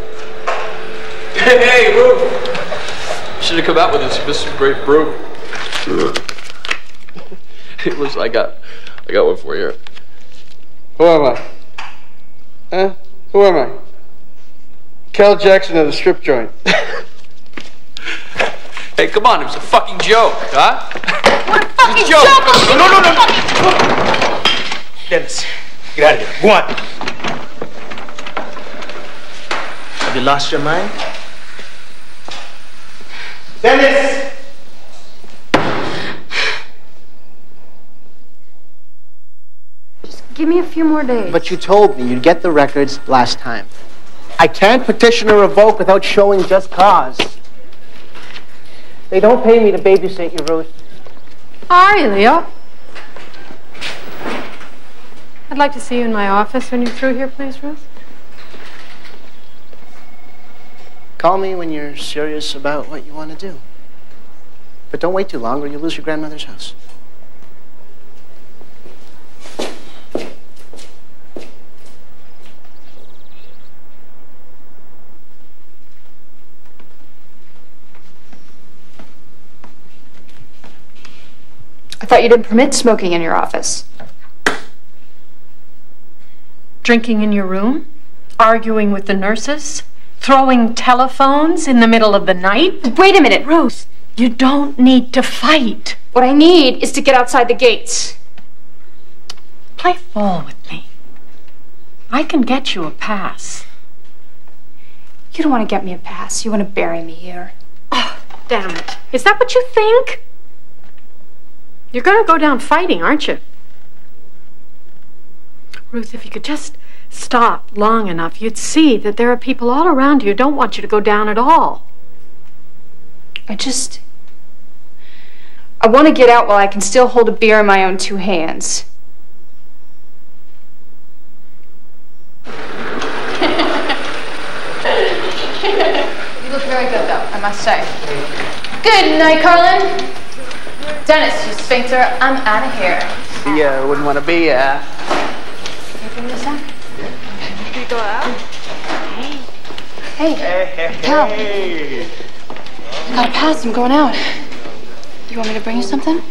Hey, hey, Ruth! You should have come out with us. You missed some great brew. Listen, I got, I got one for you. Who am I? Huh? Who am I? Cal Jackson of the strip joint. Hey, come on, it was a fucking joke, huh? What a fucking joke! joke! No, no, no, no! Dennis, get out of here. Go on. Have you lost your mind? Dennis! Give me a few more days. But you told me you'd get the records last time. I can't petition or revoke without showing just cause. They don't pay me to babysit you, Ruth. Hi, Leo. I'd like to see you in my office when you're through here, please, Ruth. Call me when you're serious about what you want to do. But don't wait too long or you'll lose your grandmother's house. I thought you didn't permit smoking in your office. Drinking in your room? Arguing with the nurses? Throwing telephones in the middle of the night? Wait a minute. Ruth, you don't need to fight. What I need is to get outside the gates. Play ball with me. I can get you a pass. You don't want to get me a pass. You want to bury me here. Oh, damn it. Is that what you think? You're going to go down fighting, aren't you? Ruth, if you could just stop long enough, you'd see that there are people all around you who don't want you to go down at all. I just... I want to get out while I can still hold a beer in my own two hands. You look very good, though, I must say. Good night, Carlin. Dennis, you sphincter, I'm out of here. You wouldn't want to be, uh... Can you bring this up? Yeah. Can you go out? Hey. Hey. Hey, hey, Cal. hey. I got a pass, I'm going out. You want me to bring you something? Look,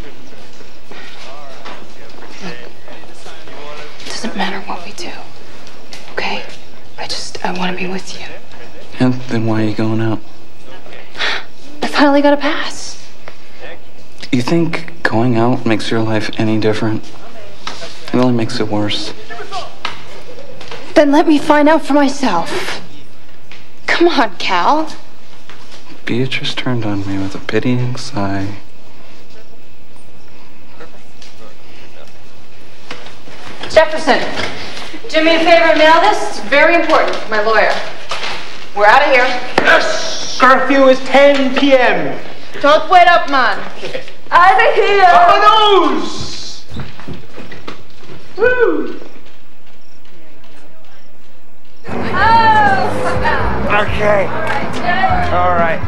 it doesn't matter what we do, okay? I just, I want to be with you. And then why are you going out? I finally got a pass. You think going out makes your life any different? It only makes it worse. Then let me find out for myself. Come on, Cal. Beatrice turned on me with a pitying sigh. Jefferson, do me a favor and mail this. It's very important for my lawyer. We're out of here. Yes! Curfew is ten p m Don't wait up, man. Out of here! Vamonos! Woo! Okay. All right.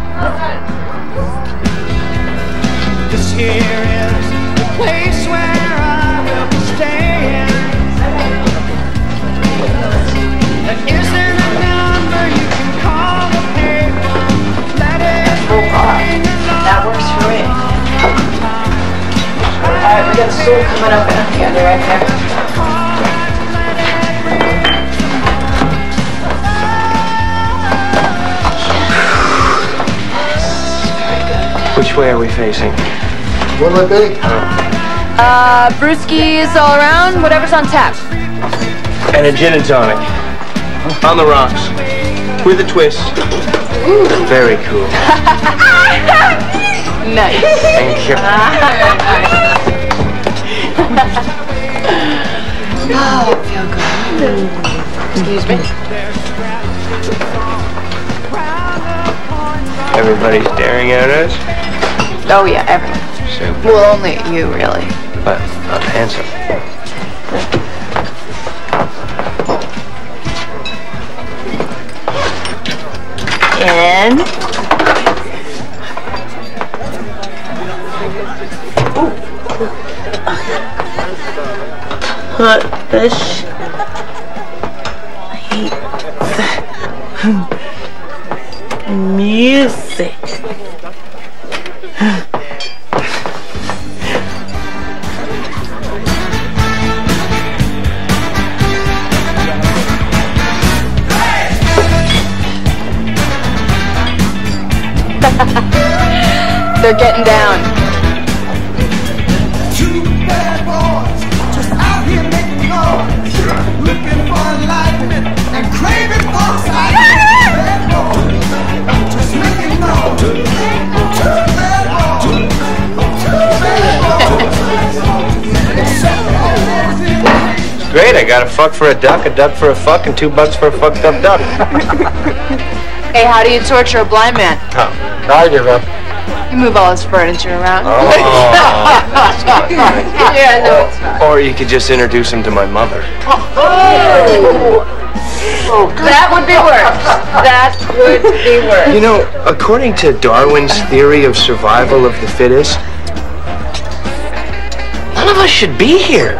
This here is the place where I will be staying. There isn't a number you can call the paper. Let it ring along. That works for me. Alright, we got a stool coming up and yeah, they're right there. Which way are we facing? What'll it be? Uh, brewskis all around, whatever's on tap. And a gin and tonic. On the rocks. With a twist. Ooh. Very cool. Nice. Thank you. Oh, I feel good. Excuse me. Everybody's staring at us. Oh yeah, everyone. Super. Well, only you, really. But I'm handsome. And put this. Music. They're getting down. Two bad boys just out here making noise, looking for enlightenment and craving for excitement. Bad boys just making noise. Two bad boys, two bad boys. It's great. I got a fuck for a duck, a duck for a fuck, and two bucks for a fucked up duck. Hey, how do you torture a blind man? Oh, I give up. You move all his furniture around. Oh. Yeah, no, it's fine. Or you could just introduce him to my mother. Oh. That would be worse. That would be worse. You know, according to Darwin's theory of survival of the fittest, none of us should be here.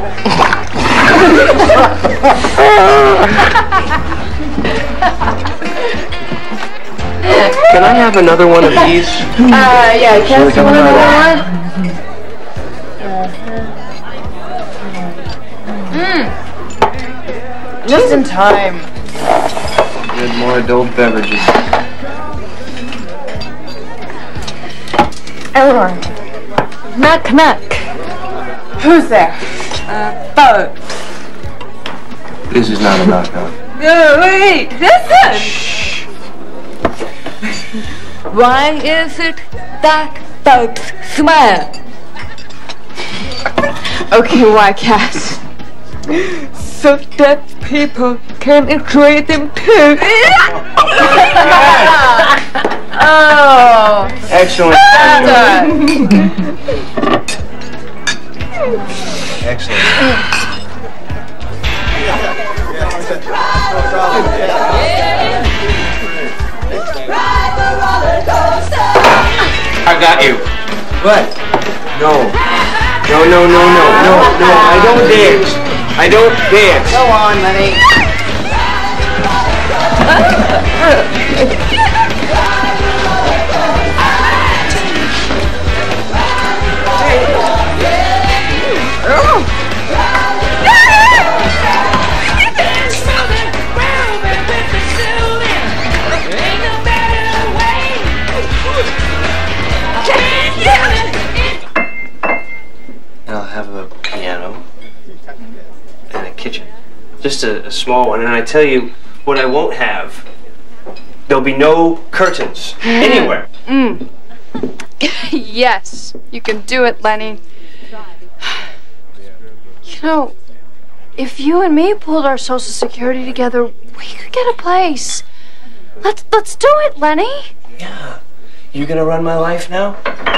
Can I have another one of these? Uh, yeah, can I have another one? Mmm. Just in time. Good, more adult beverages. Eleanor. Knock, knock. Who's there? Uh, Bo. This is not a knock-knock. No, wait, listen! Why is it that folks smile? Okay, why, Cass? So that people can enjoy them too. Oh. Excellent. Well done. Excellent. I got you. What? No. No, no, no, no, no, no. I don't dance. I don't dance. Go on, Lenny. Just a, a small one. And I tell you what I won't have. There'll be no curtains anywhere. Mm. Yes, you can do it, Lenny. You know, if you and me pulled our Social Security together, we could get a place. Let's let's do it, Lenny. Yeah. You gonna run my life now?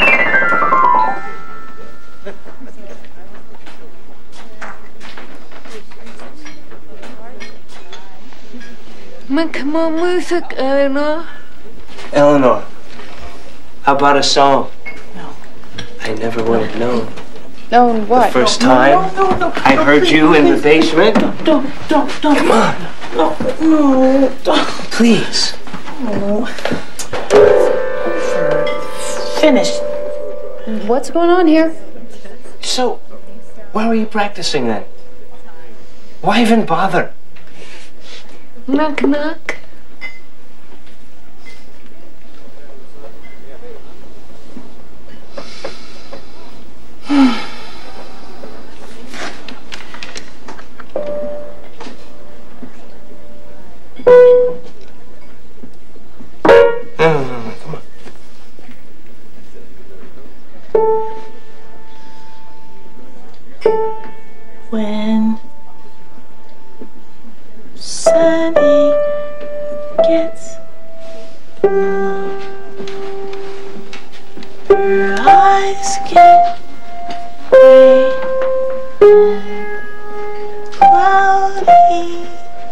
Make more music, Eleanor. Eleanor, how about a song? No. I never would have known. No, what? The first no, time no, no, no, I no, heard please, you in please. the basement. Don't, don't, don't. Come on. No, no, don't. Please. Oh. Finish. What's going on here? So, why were you practicing then? Why even bother? Knock, knock. No, no, no, no, come on. When sunny gets blue, her eyes get gray and cloudy.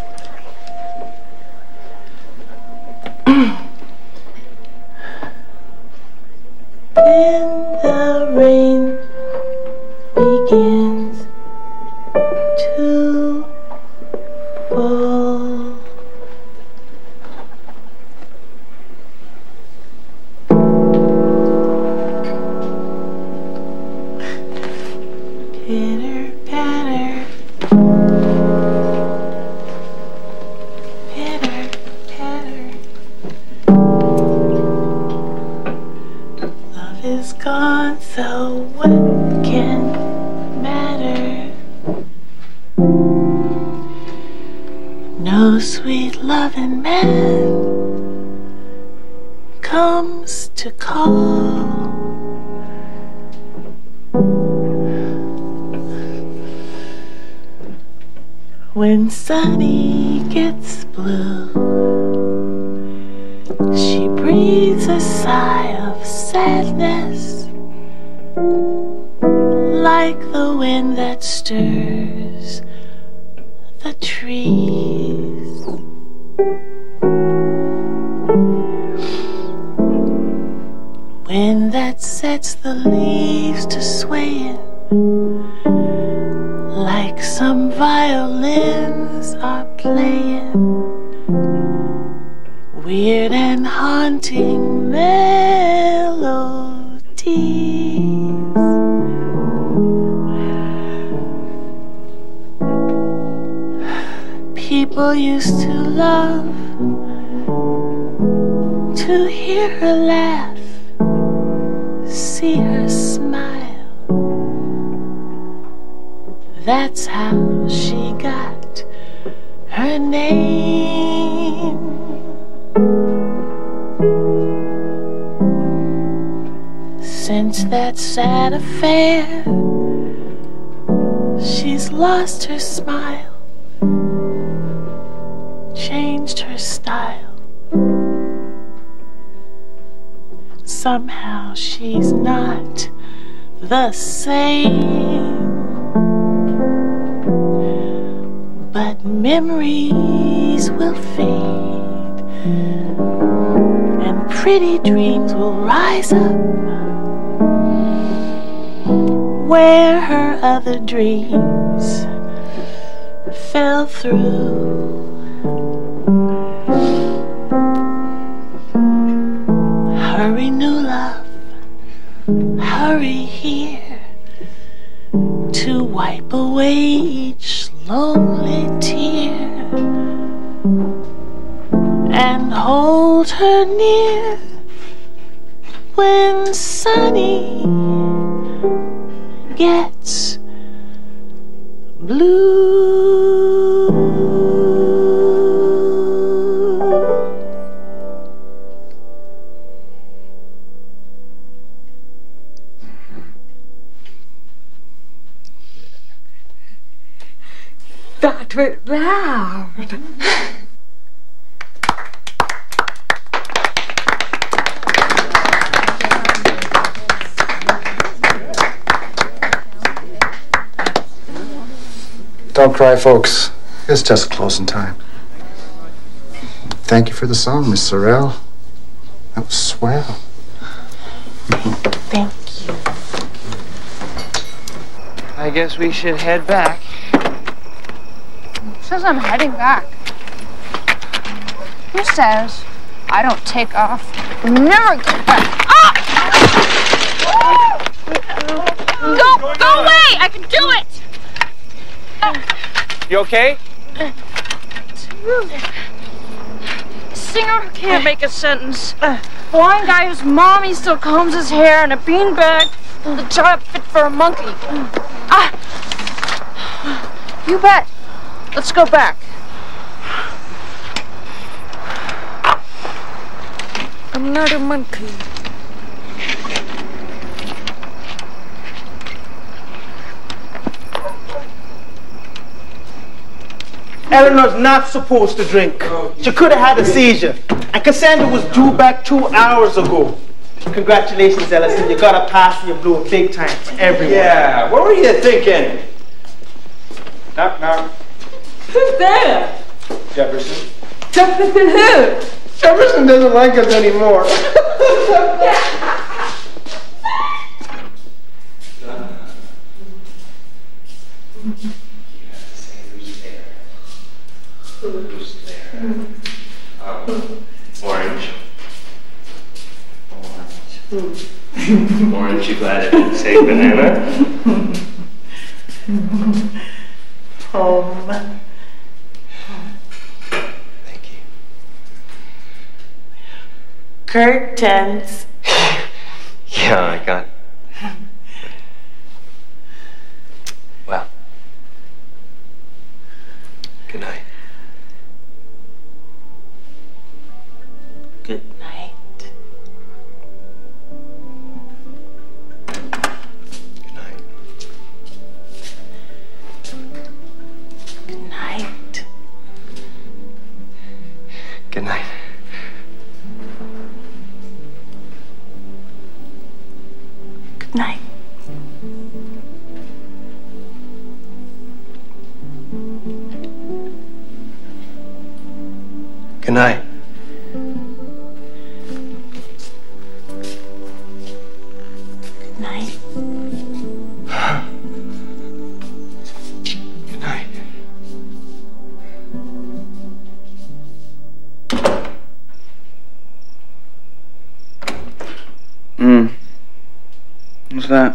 Then the rain begins to fall. Pitter patter, pitter patter. Love is gone, so what can matter? No sweet loving man comes to call. When sunny gets blue, she breathes a sigh of sadness, like the wind that stirs the trees. Wind that sets the leaves to swaying, like some violins are playing weird and haunting melodies. People used to love to hear her laugh, see her smile. That's how she got her name. Since that sad affair, she's lost her smile, changed her style. Somehow she's not the same. But memories will fade, and pretty dreams will rise up where her other dreams fell through. Hurry, new love, hurry here to wipe away each lonely tear and hold her near when sunny gets blue. bit loud. Don't cry, folks. It's just closing time. Thank you for the song, Miss Sorrell. That was swell. Thank you. I guess we should head back. Says I'm heading back. Who says I don't take off? Never get back. Ah! Go, go away! I can do it! You okay? Singer who can't make a sentence. Blind guy whose mommy still combs his hair in a beanbag. The job fit for a monkey. Ah! You bet. Let's go back. I'm not a monkey. Eleanor's not supposed to drink. She could have had a seizure. And Cassandra was due back two hours ago. Congratulations, Ellison. You got a pass and you blew a big time for everyone. Yeah, what were you thinking? Knock, knock. Who's there? Jefferson. Jefferson who? Jefferson doesn't like us anymore. Who's there? Um, orange. Orange. Orange, you glad I didn't say banana? Home. Thank you. Curtains. Yeah, I got. Well. Good night. Good night. Good night. Good night. Good night. Good night. Good night. Good night. Good night. Hmm. What's that?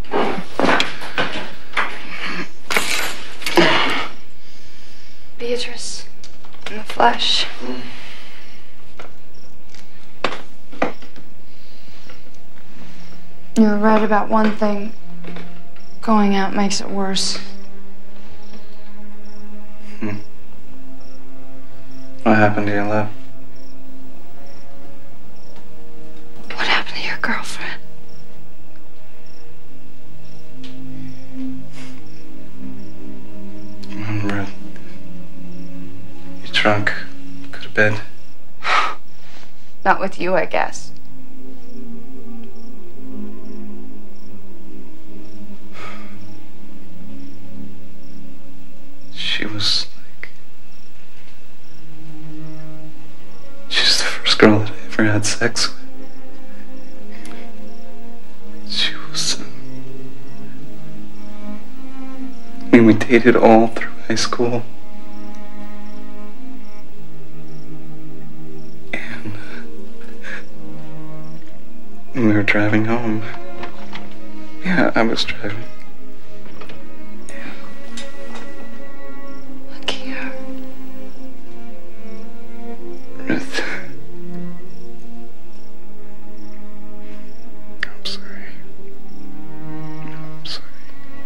Beatrice. In the flesh. You were right about one thing. Going out makes it worse. Hmm. What happened to your love? What happened to your girlfriend? Remember your trunk, go to bed. Not with you, I guess. She was like... She's the first girl that I ever had sex with. She was... Uh, I mean, we dated all through high school. And... Uh, when we were driving home... Yeah, I was driving. Ruth. I'm sorry. I'm sorry.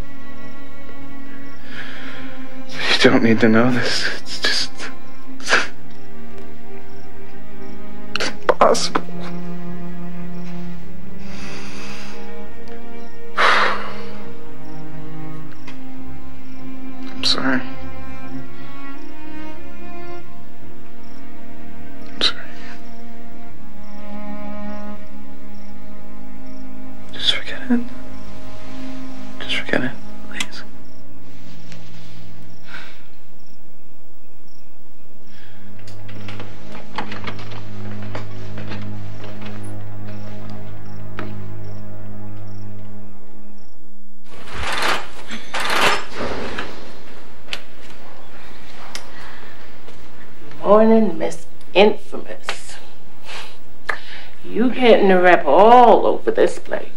You don't need to know this. It's just... It's impossible. I'm sorry. morning, Miss Infamous. You getting the rep all over this place.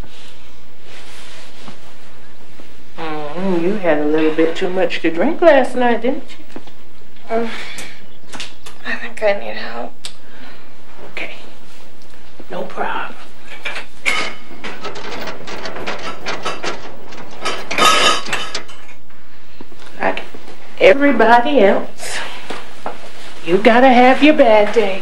Mm, you had a little bit too much to drink last night, didn't you? Um, I think I need help. Okay. No problem. Like everybody else, you gotta have your bad days.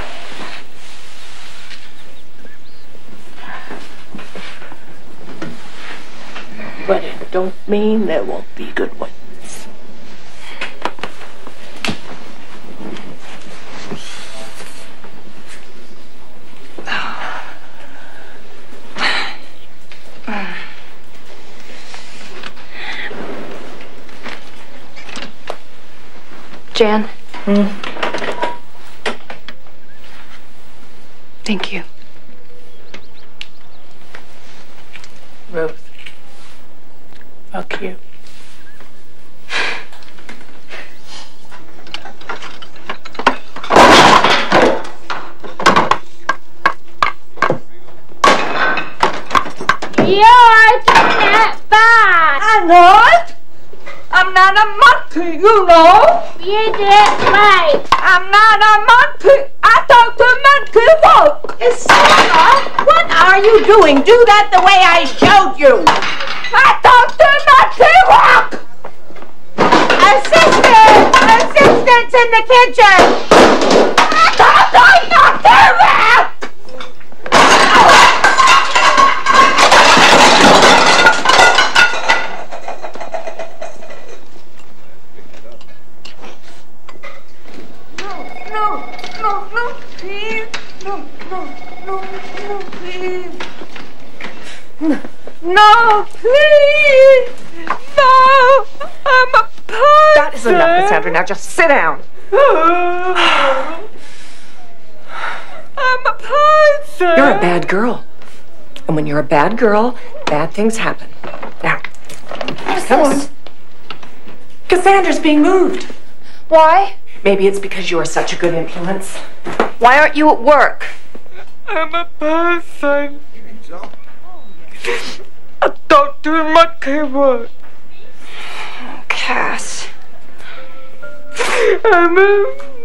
But it don't mean there won't be good ones. Jan? Hmm? Thank you. Ruth. Fuck you. You're not bad. I'm not. I'm not a monkey, you know. You did right. I'm not a monkey. I talk to monkey folk. Sarah, what are you doing? Do that the way I showed you. I talk to monkey folk. Assistant! Assistants in the kitchen! I talk to monkey folk. No, no, no, please. No, no, no, no, please. No, no, please. No, I'm a person. That is enough, Cassandra. Now just sit down. I'm a person. You're a bad girl. And when you're a bad girl, bad things happen. Now, come on. Cassandra's being moved. Why? Maybe it's because you are such a good influence. Why aren't you at work? I'm a person. I don't do monkey work. Oh, Cass. I'm a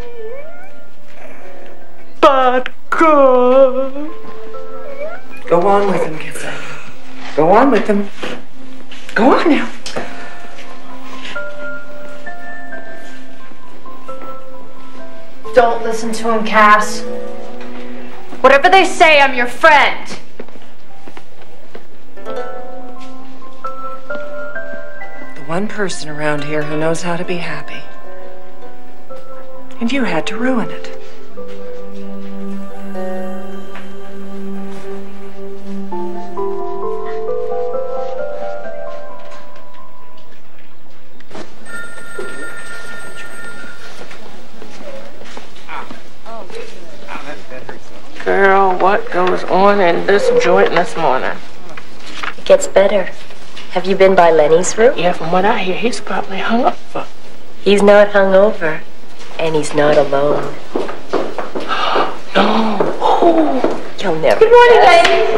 bad girl. Go on with him, Cassandra. Go on with him. Go on now. Don't listen to him, Cass. Whatever they say, I'm your friend. The one person around here who knows how to be happy. And you had to ruin it. Girl, what goes on in this joint this morning? It gets better. Have you been by Lenny's room? Yeah, from what I hear, he's probably hung up for. He's not hungover, and he's not alone. No. Oh. You'll never. Good morning, guess. ladies.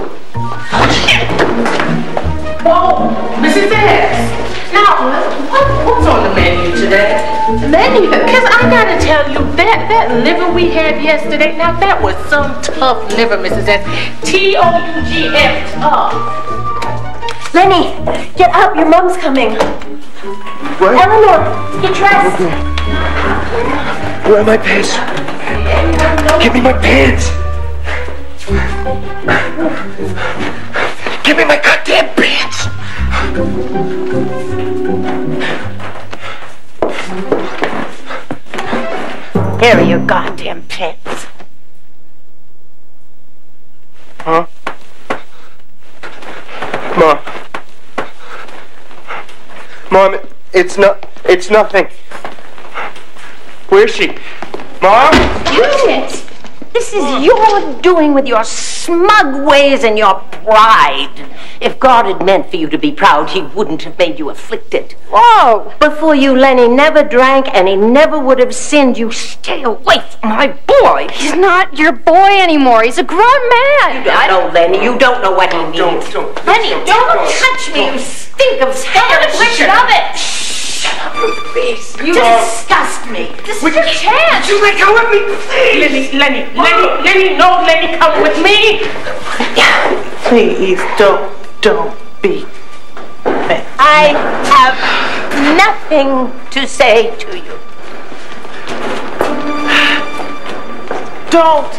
Whoa, Missus S. Now, what, what's on the menu today? The menu? Because I gotta tell you, that, that liver we had yesterday, now that was some tough liver, Missus S. T O U G F, tough. Lenny, get up. Your mom's coming. What? Eleanor, get dressed. Okay. Where are my pants? Give me my pants. Give me my goddamn pants. Here are your goddamn pants. Huh? Mom. Mom, it's not, it's nothing. Where's she? Mom? Unit! This is your doing with your smug ways and your pride. If God had meant for you to be proud, he wouldn't have made you afflicted. Whoa! Before you, Lenny never drank, and he never would have sinned. You stay away from my boy. He's not your boy anymore. He's a grown man. You don't know, Lenny. You don't know what he needs. Don't, don't. Lenny, don't, don't touch me. You stink of stairs. Shove it. Shut up, please. You Don't. disgust me. This is your chance. You let go of me, please. Lenny, Lenny, Lenny, Lenny, no, Lenny, come with me. Please, don't, don't be. I have nothing to say to you. Don't.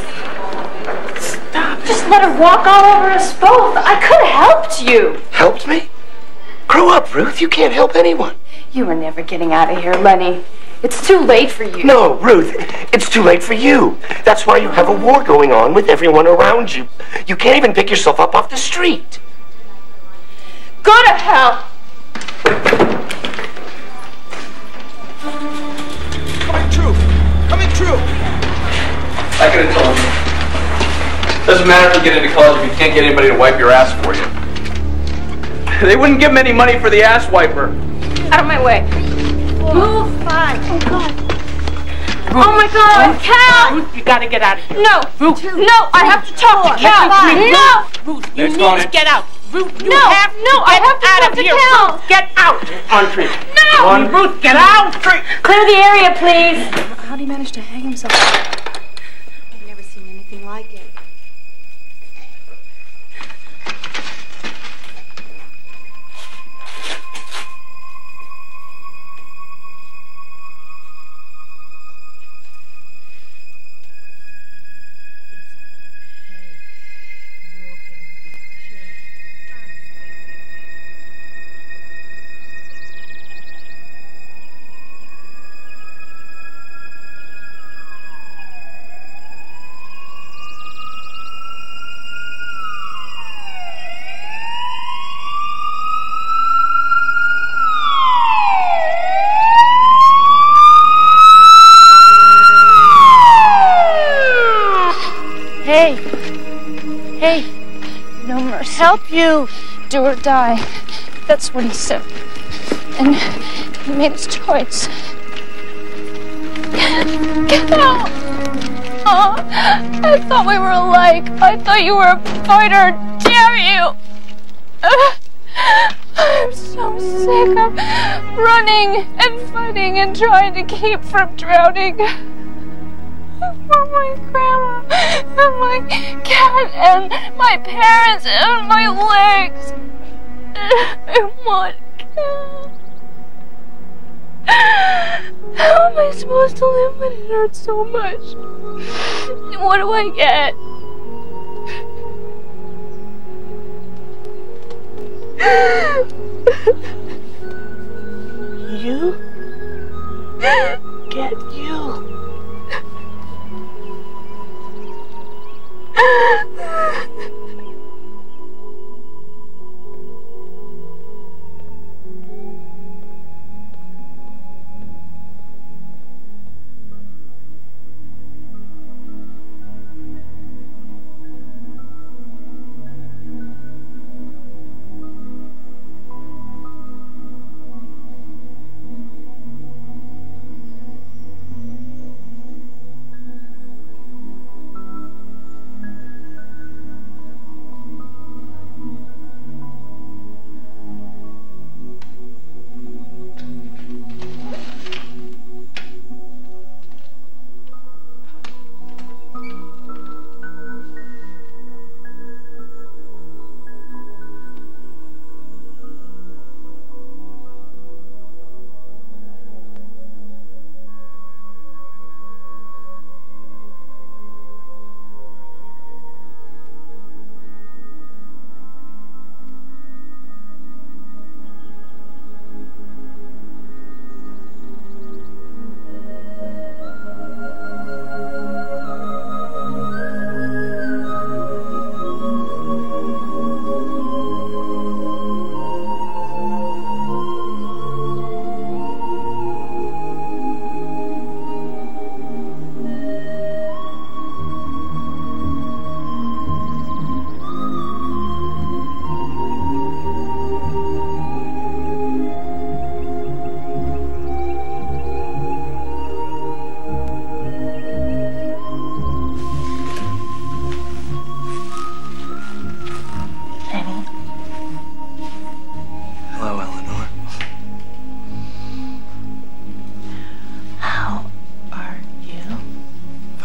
Just let her walk all over us both. I could have helped you. Helped me? Grow up, Ruth. You can't help anyone. You were never getting out of here, Lenny. It's too late for you. No, Ruth, it's too late for you. That's why you have a war going on with everyone around you. You can't even pick yourself up off the street. Go to hell. Coming true. Coming true. I could have told you. Doesn't matter if you get into college if you can't get anybody to wipe your ass for you. They wouldn't give him any money for the ass wiper. Out of my way. Move. Five. Oh, God. Oh, my God. Ruth, Cal. Ruth, you gotta get out of here. No. Ruth. No, I have to talk to Cal. No. Ruth, you Next need one. to get out. Ruth, you No, have to no, get I have to out talk of to here. Cal. Ruth, get out. On three. No. One. Ruth, get out. Clear the area, please. How'd he manage to hang himself? I've never seen anything like it. Hey. Hey. No mercy. Help you. Do or die. That's what he said. And he made his choice. Get out. Oh, I thought we were alike. I thought you were a fighter. Damn you. I'm so sick of running and fighting and trying to keep from drowning. I want my grandma and my cat and my parents and my legs. I want cat. How am I supposed to live when it hurts so much? What do I get? You get you.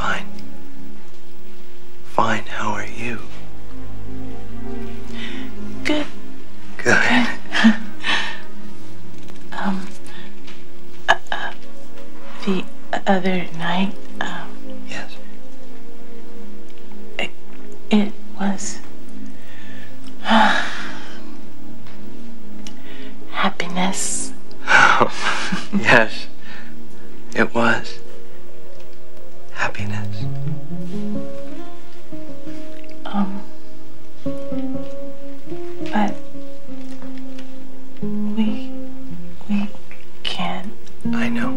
Fine. Fine, how are you? Good. Good. um, uh, uh, the other night, um... Yes? It, it was... happiness. Yes, it was. Happiness. Um, but we, we can't. I know.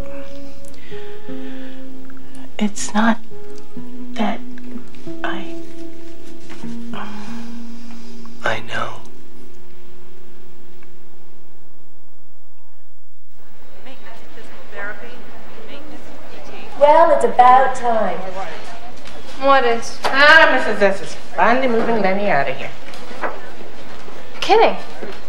It's not that I... I know. Well, it's about time. What is? Ah, Missus S is finally moving Lenny out of here. Kidding.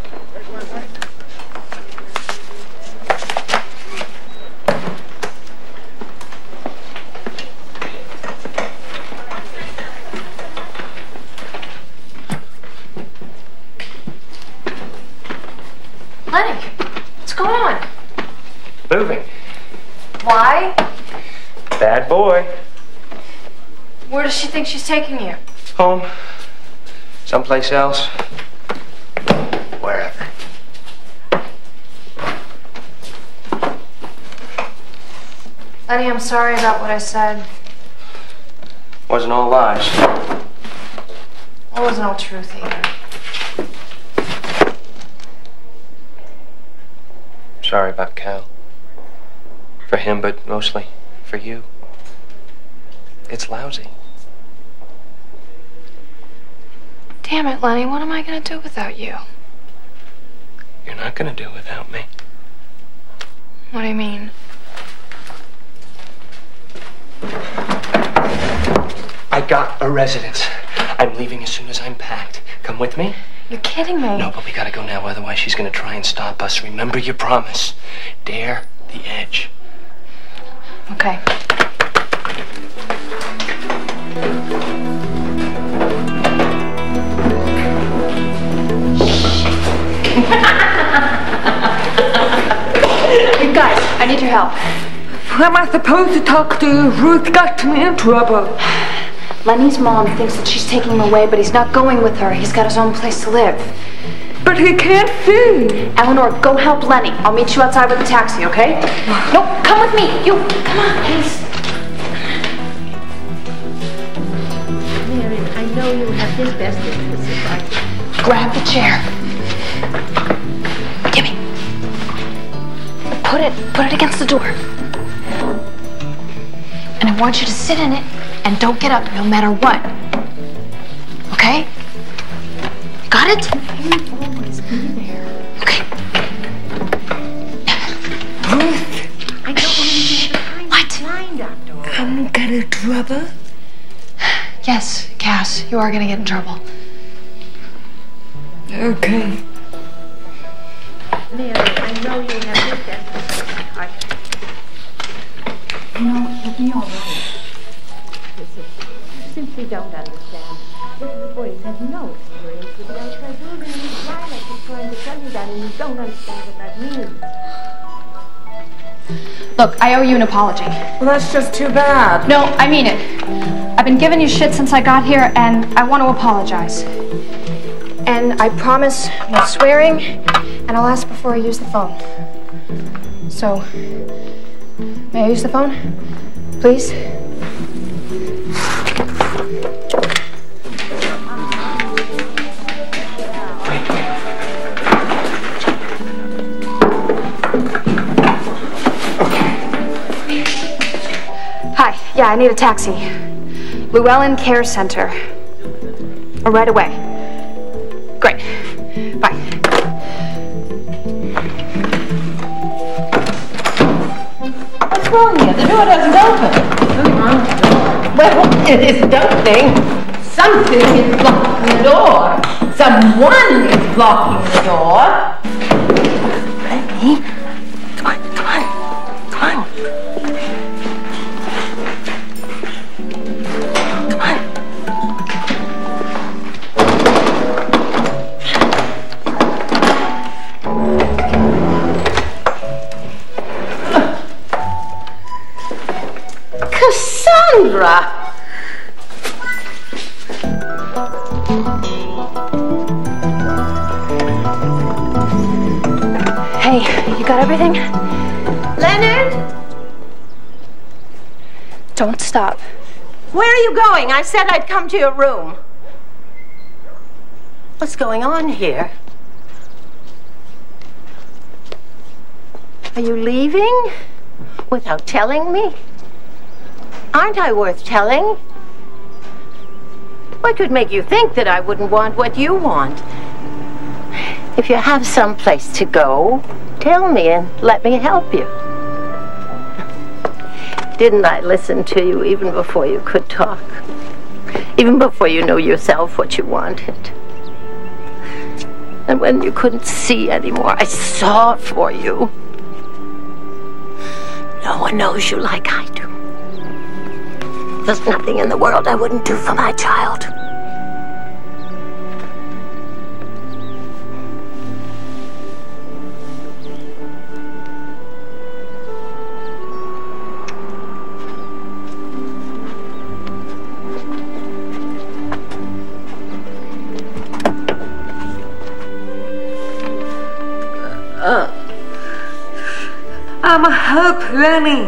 Lenny, what's going on? Moving. Why? Bad boy. Where does she think she's taking you? Home. Someplace else. Wherever. Lenny, I'm sorry about what I said. Wasn't all lies. It wasn't all truth either. Sorry about Cal. For him, but mostly for you. It's lousy. Damn it, Lenny, what am I gonna do without you? You're not gonna do without me. What do you mean? I got a residence. I'm leaving as soon as I'm packed. Come with me? You're kidding me. No, but we gotta go now, otherwise she's gonna try and stop us. Remember your promise. Dare the edge. Okay. You guys, I need your help. Who am I supposed to talk to? Ruth got me in trouble. Lenny's mom thinks that she's taking him away, but he's not going with her. He's got his own place to live. But he can't see. Eleanor, go help Lenny. I'll meet you outside with a taxi, okay? No, come with me. You, come on, please. Mary, I know you have his best interests at heart. Grab the chair. Give me. Put it, put it against the door. And I want you to sit in it and don't get up no matter what. Okay? Got it? You'll always be there. Okay. I don't want you to get What? blind after all. I'm gonna trouble. Yes, Cass, you are gonna get in trouble. Okay. Mary, I know you have his best interests at heart. You know, it'll be all right. Listen, you simply don't understand. Little boys have no experience with the outside world, and his dialect is trying to tell you that, and you don't understand what that means. Look, I owe you an apology. Well, that's just too bad. No, I mean it. I've been giving you shit since I got here, and I want to apologize. And I promise no swearing, and I'll ask before I use the phone. So, may I use the phone? Please? Hi, yeah, I need a taxi. Llewellyn Care Center. Right away. Great. Bye. What's wrong here? The door doesn't open. Nothing wrong with the door. Well, it isn't opening. Something is blocking the door. Someone is blocking the door. Lenny, come on, come on, come on. Sandra! Hey, you got everything? Leonard? Don't stop. Where are you going? I said I'd come to your room. What's going on here? Are you leaving? Without telling me? Aren't I worth telling? What could make you think that I wouldn't want what you want? If you have some place to go, tell me and let me help you. Didn't I listen to you even before you could talk? Even before you knew yourself what you wanted? And when you couldn't see anymore, I saw for you. No one knows you like I do. There's nothing in the world I wouldn't do for my child. Uh, I'm a help, Lenny.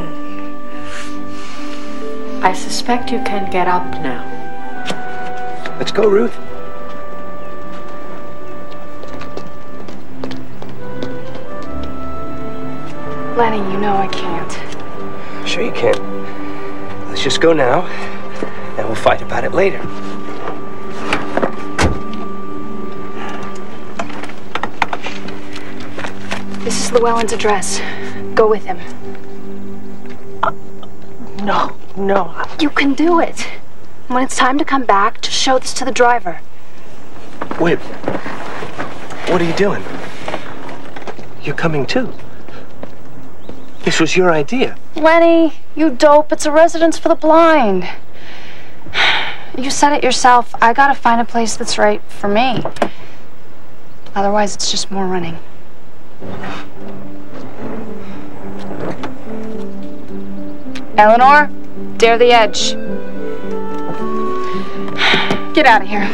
I suspect you can get up now. Let's go, Ruth. Lenny, you know I can't. Sure you can. Let's just go now, and we'll fight about it later. This is Llewellyn's address. Go with him. Uh, no, no. You can do it. When it's time to come back, just show this to the driver. Wait. What are you doing? You're coming too. This was your idea. Lenny, you dope. It's a residence for the blind. You said it yourself. I gotta find a place that's right for me. Otherwise, it's just more running. Eleanor, dare the edge. Get out of here.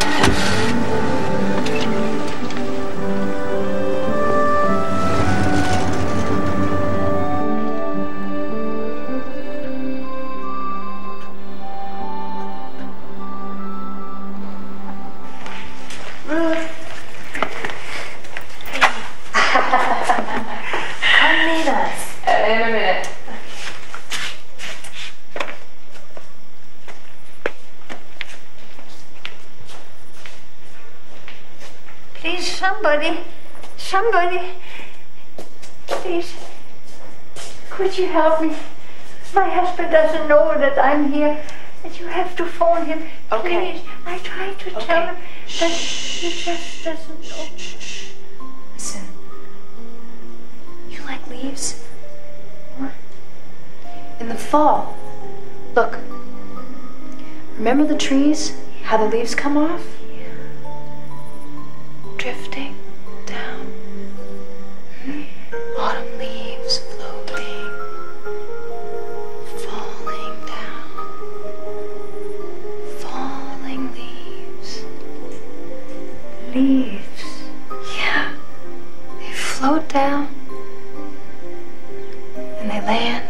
Come meet us. In a minute. Please, somebody, somebody, please, could you help me? My husband doesn't know that I'm here, and you have to phone him. Okay. Please, I tried to Okay. tell him, but he just doesn't know. Listen. You like leaves? What? In the fall. Look. Remember the trees? How the leaves come off? Drifting down. Hmm? Autumn leaves floating. Falling down. Falling leaves. Leaves? Yeah. They float down. And they land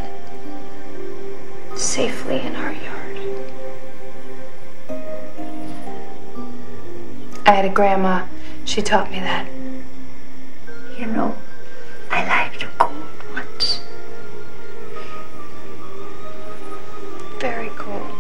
safely in our yard. I had a grandma. She taught me that. You know, I liked a cold once. Very cold.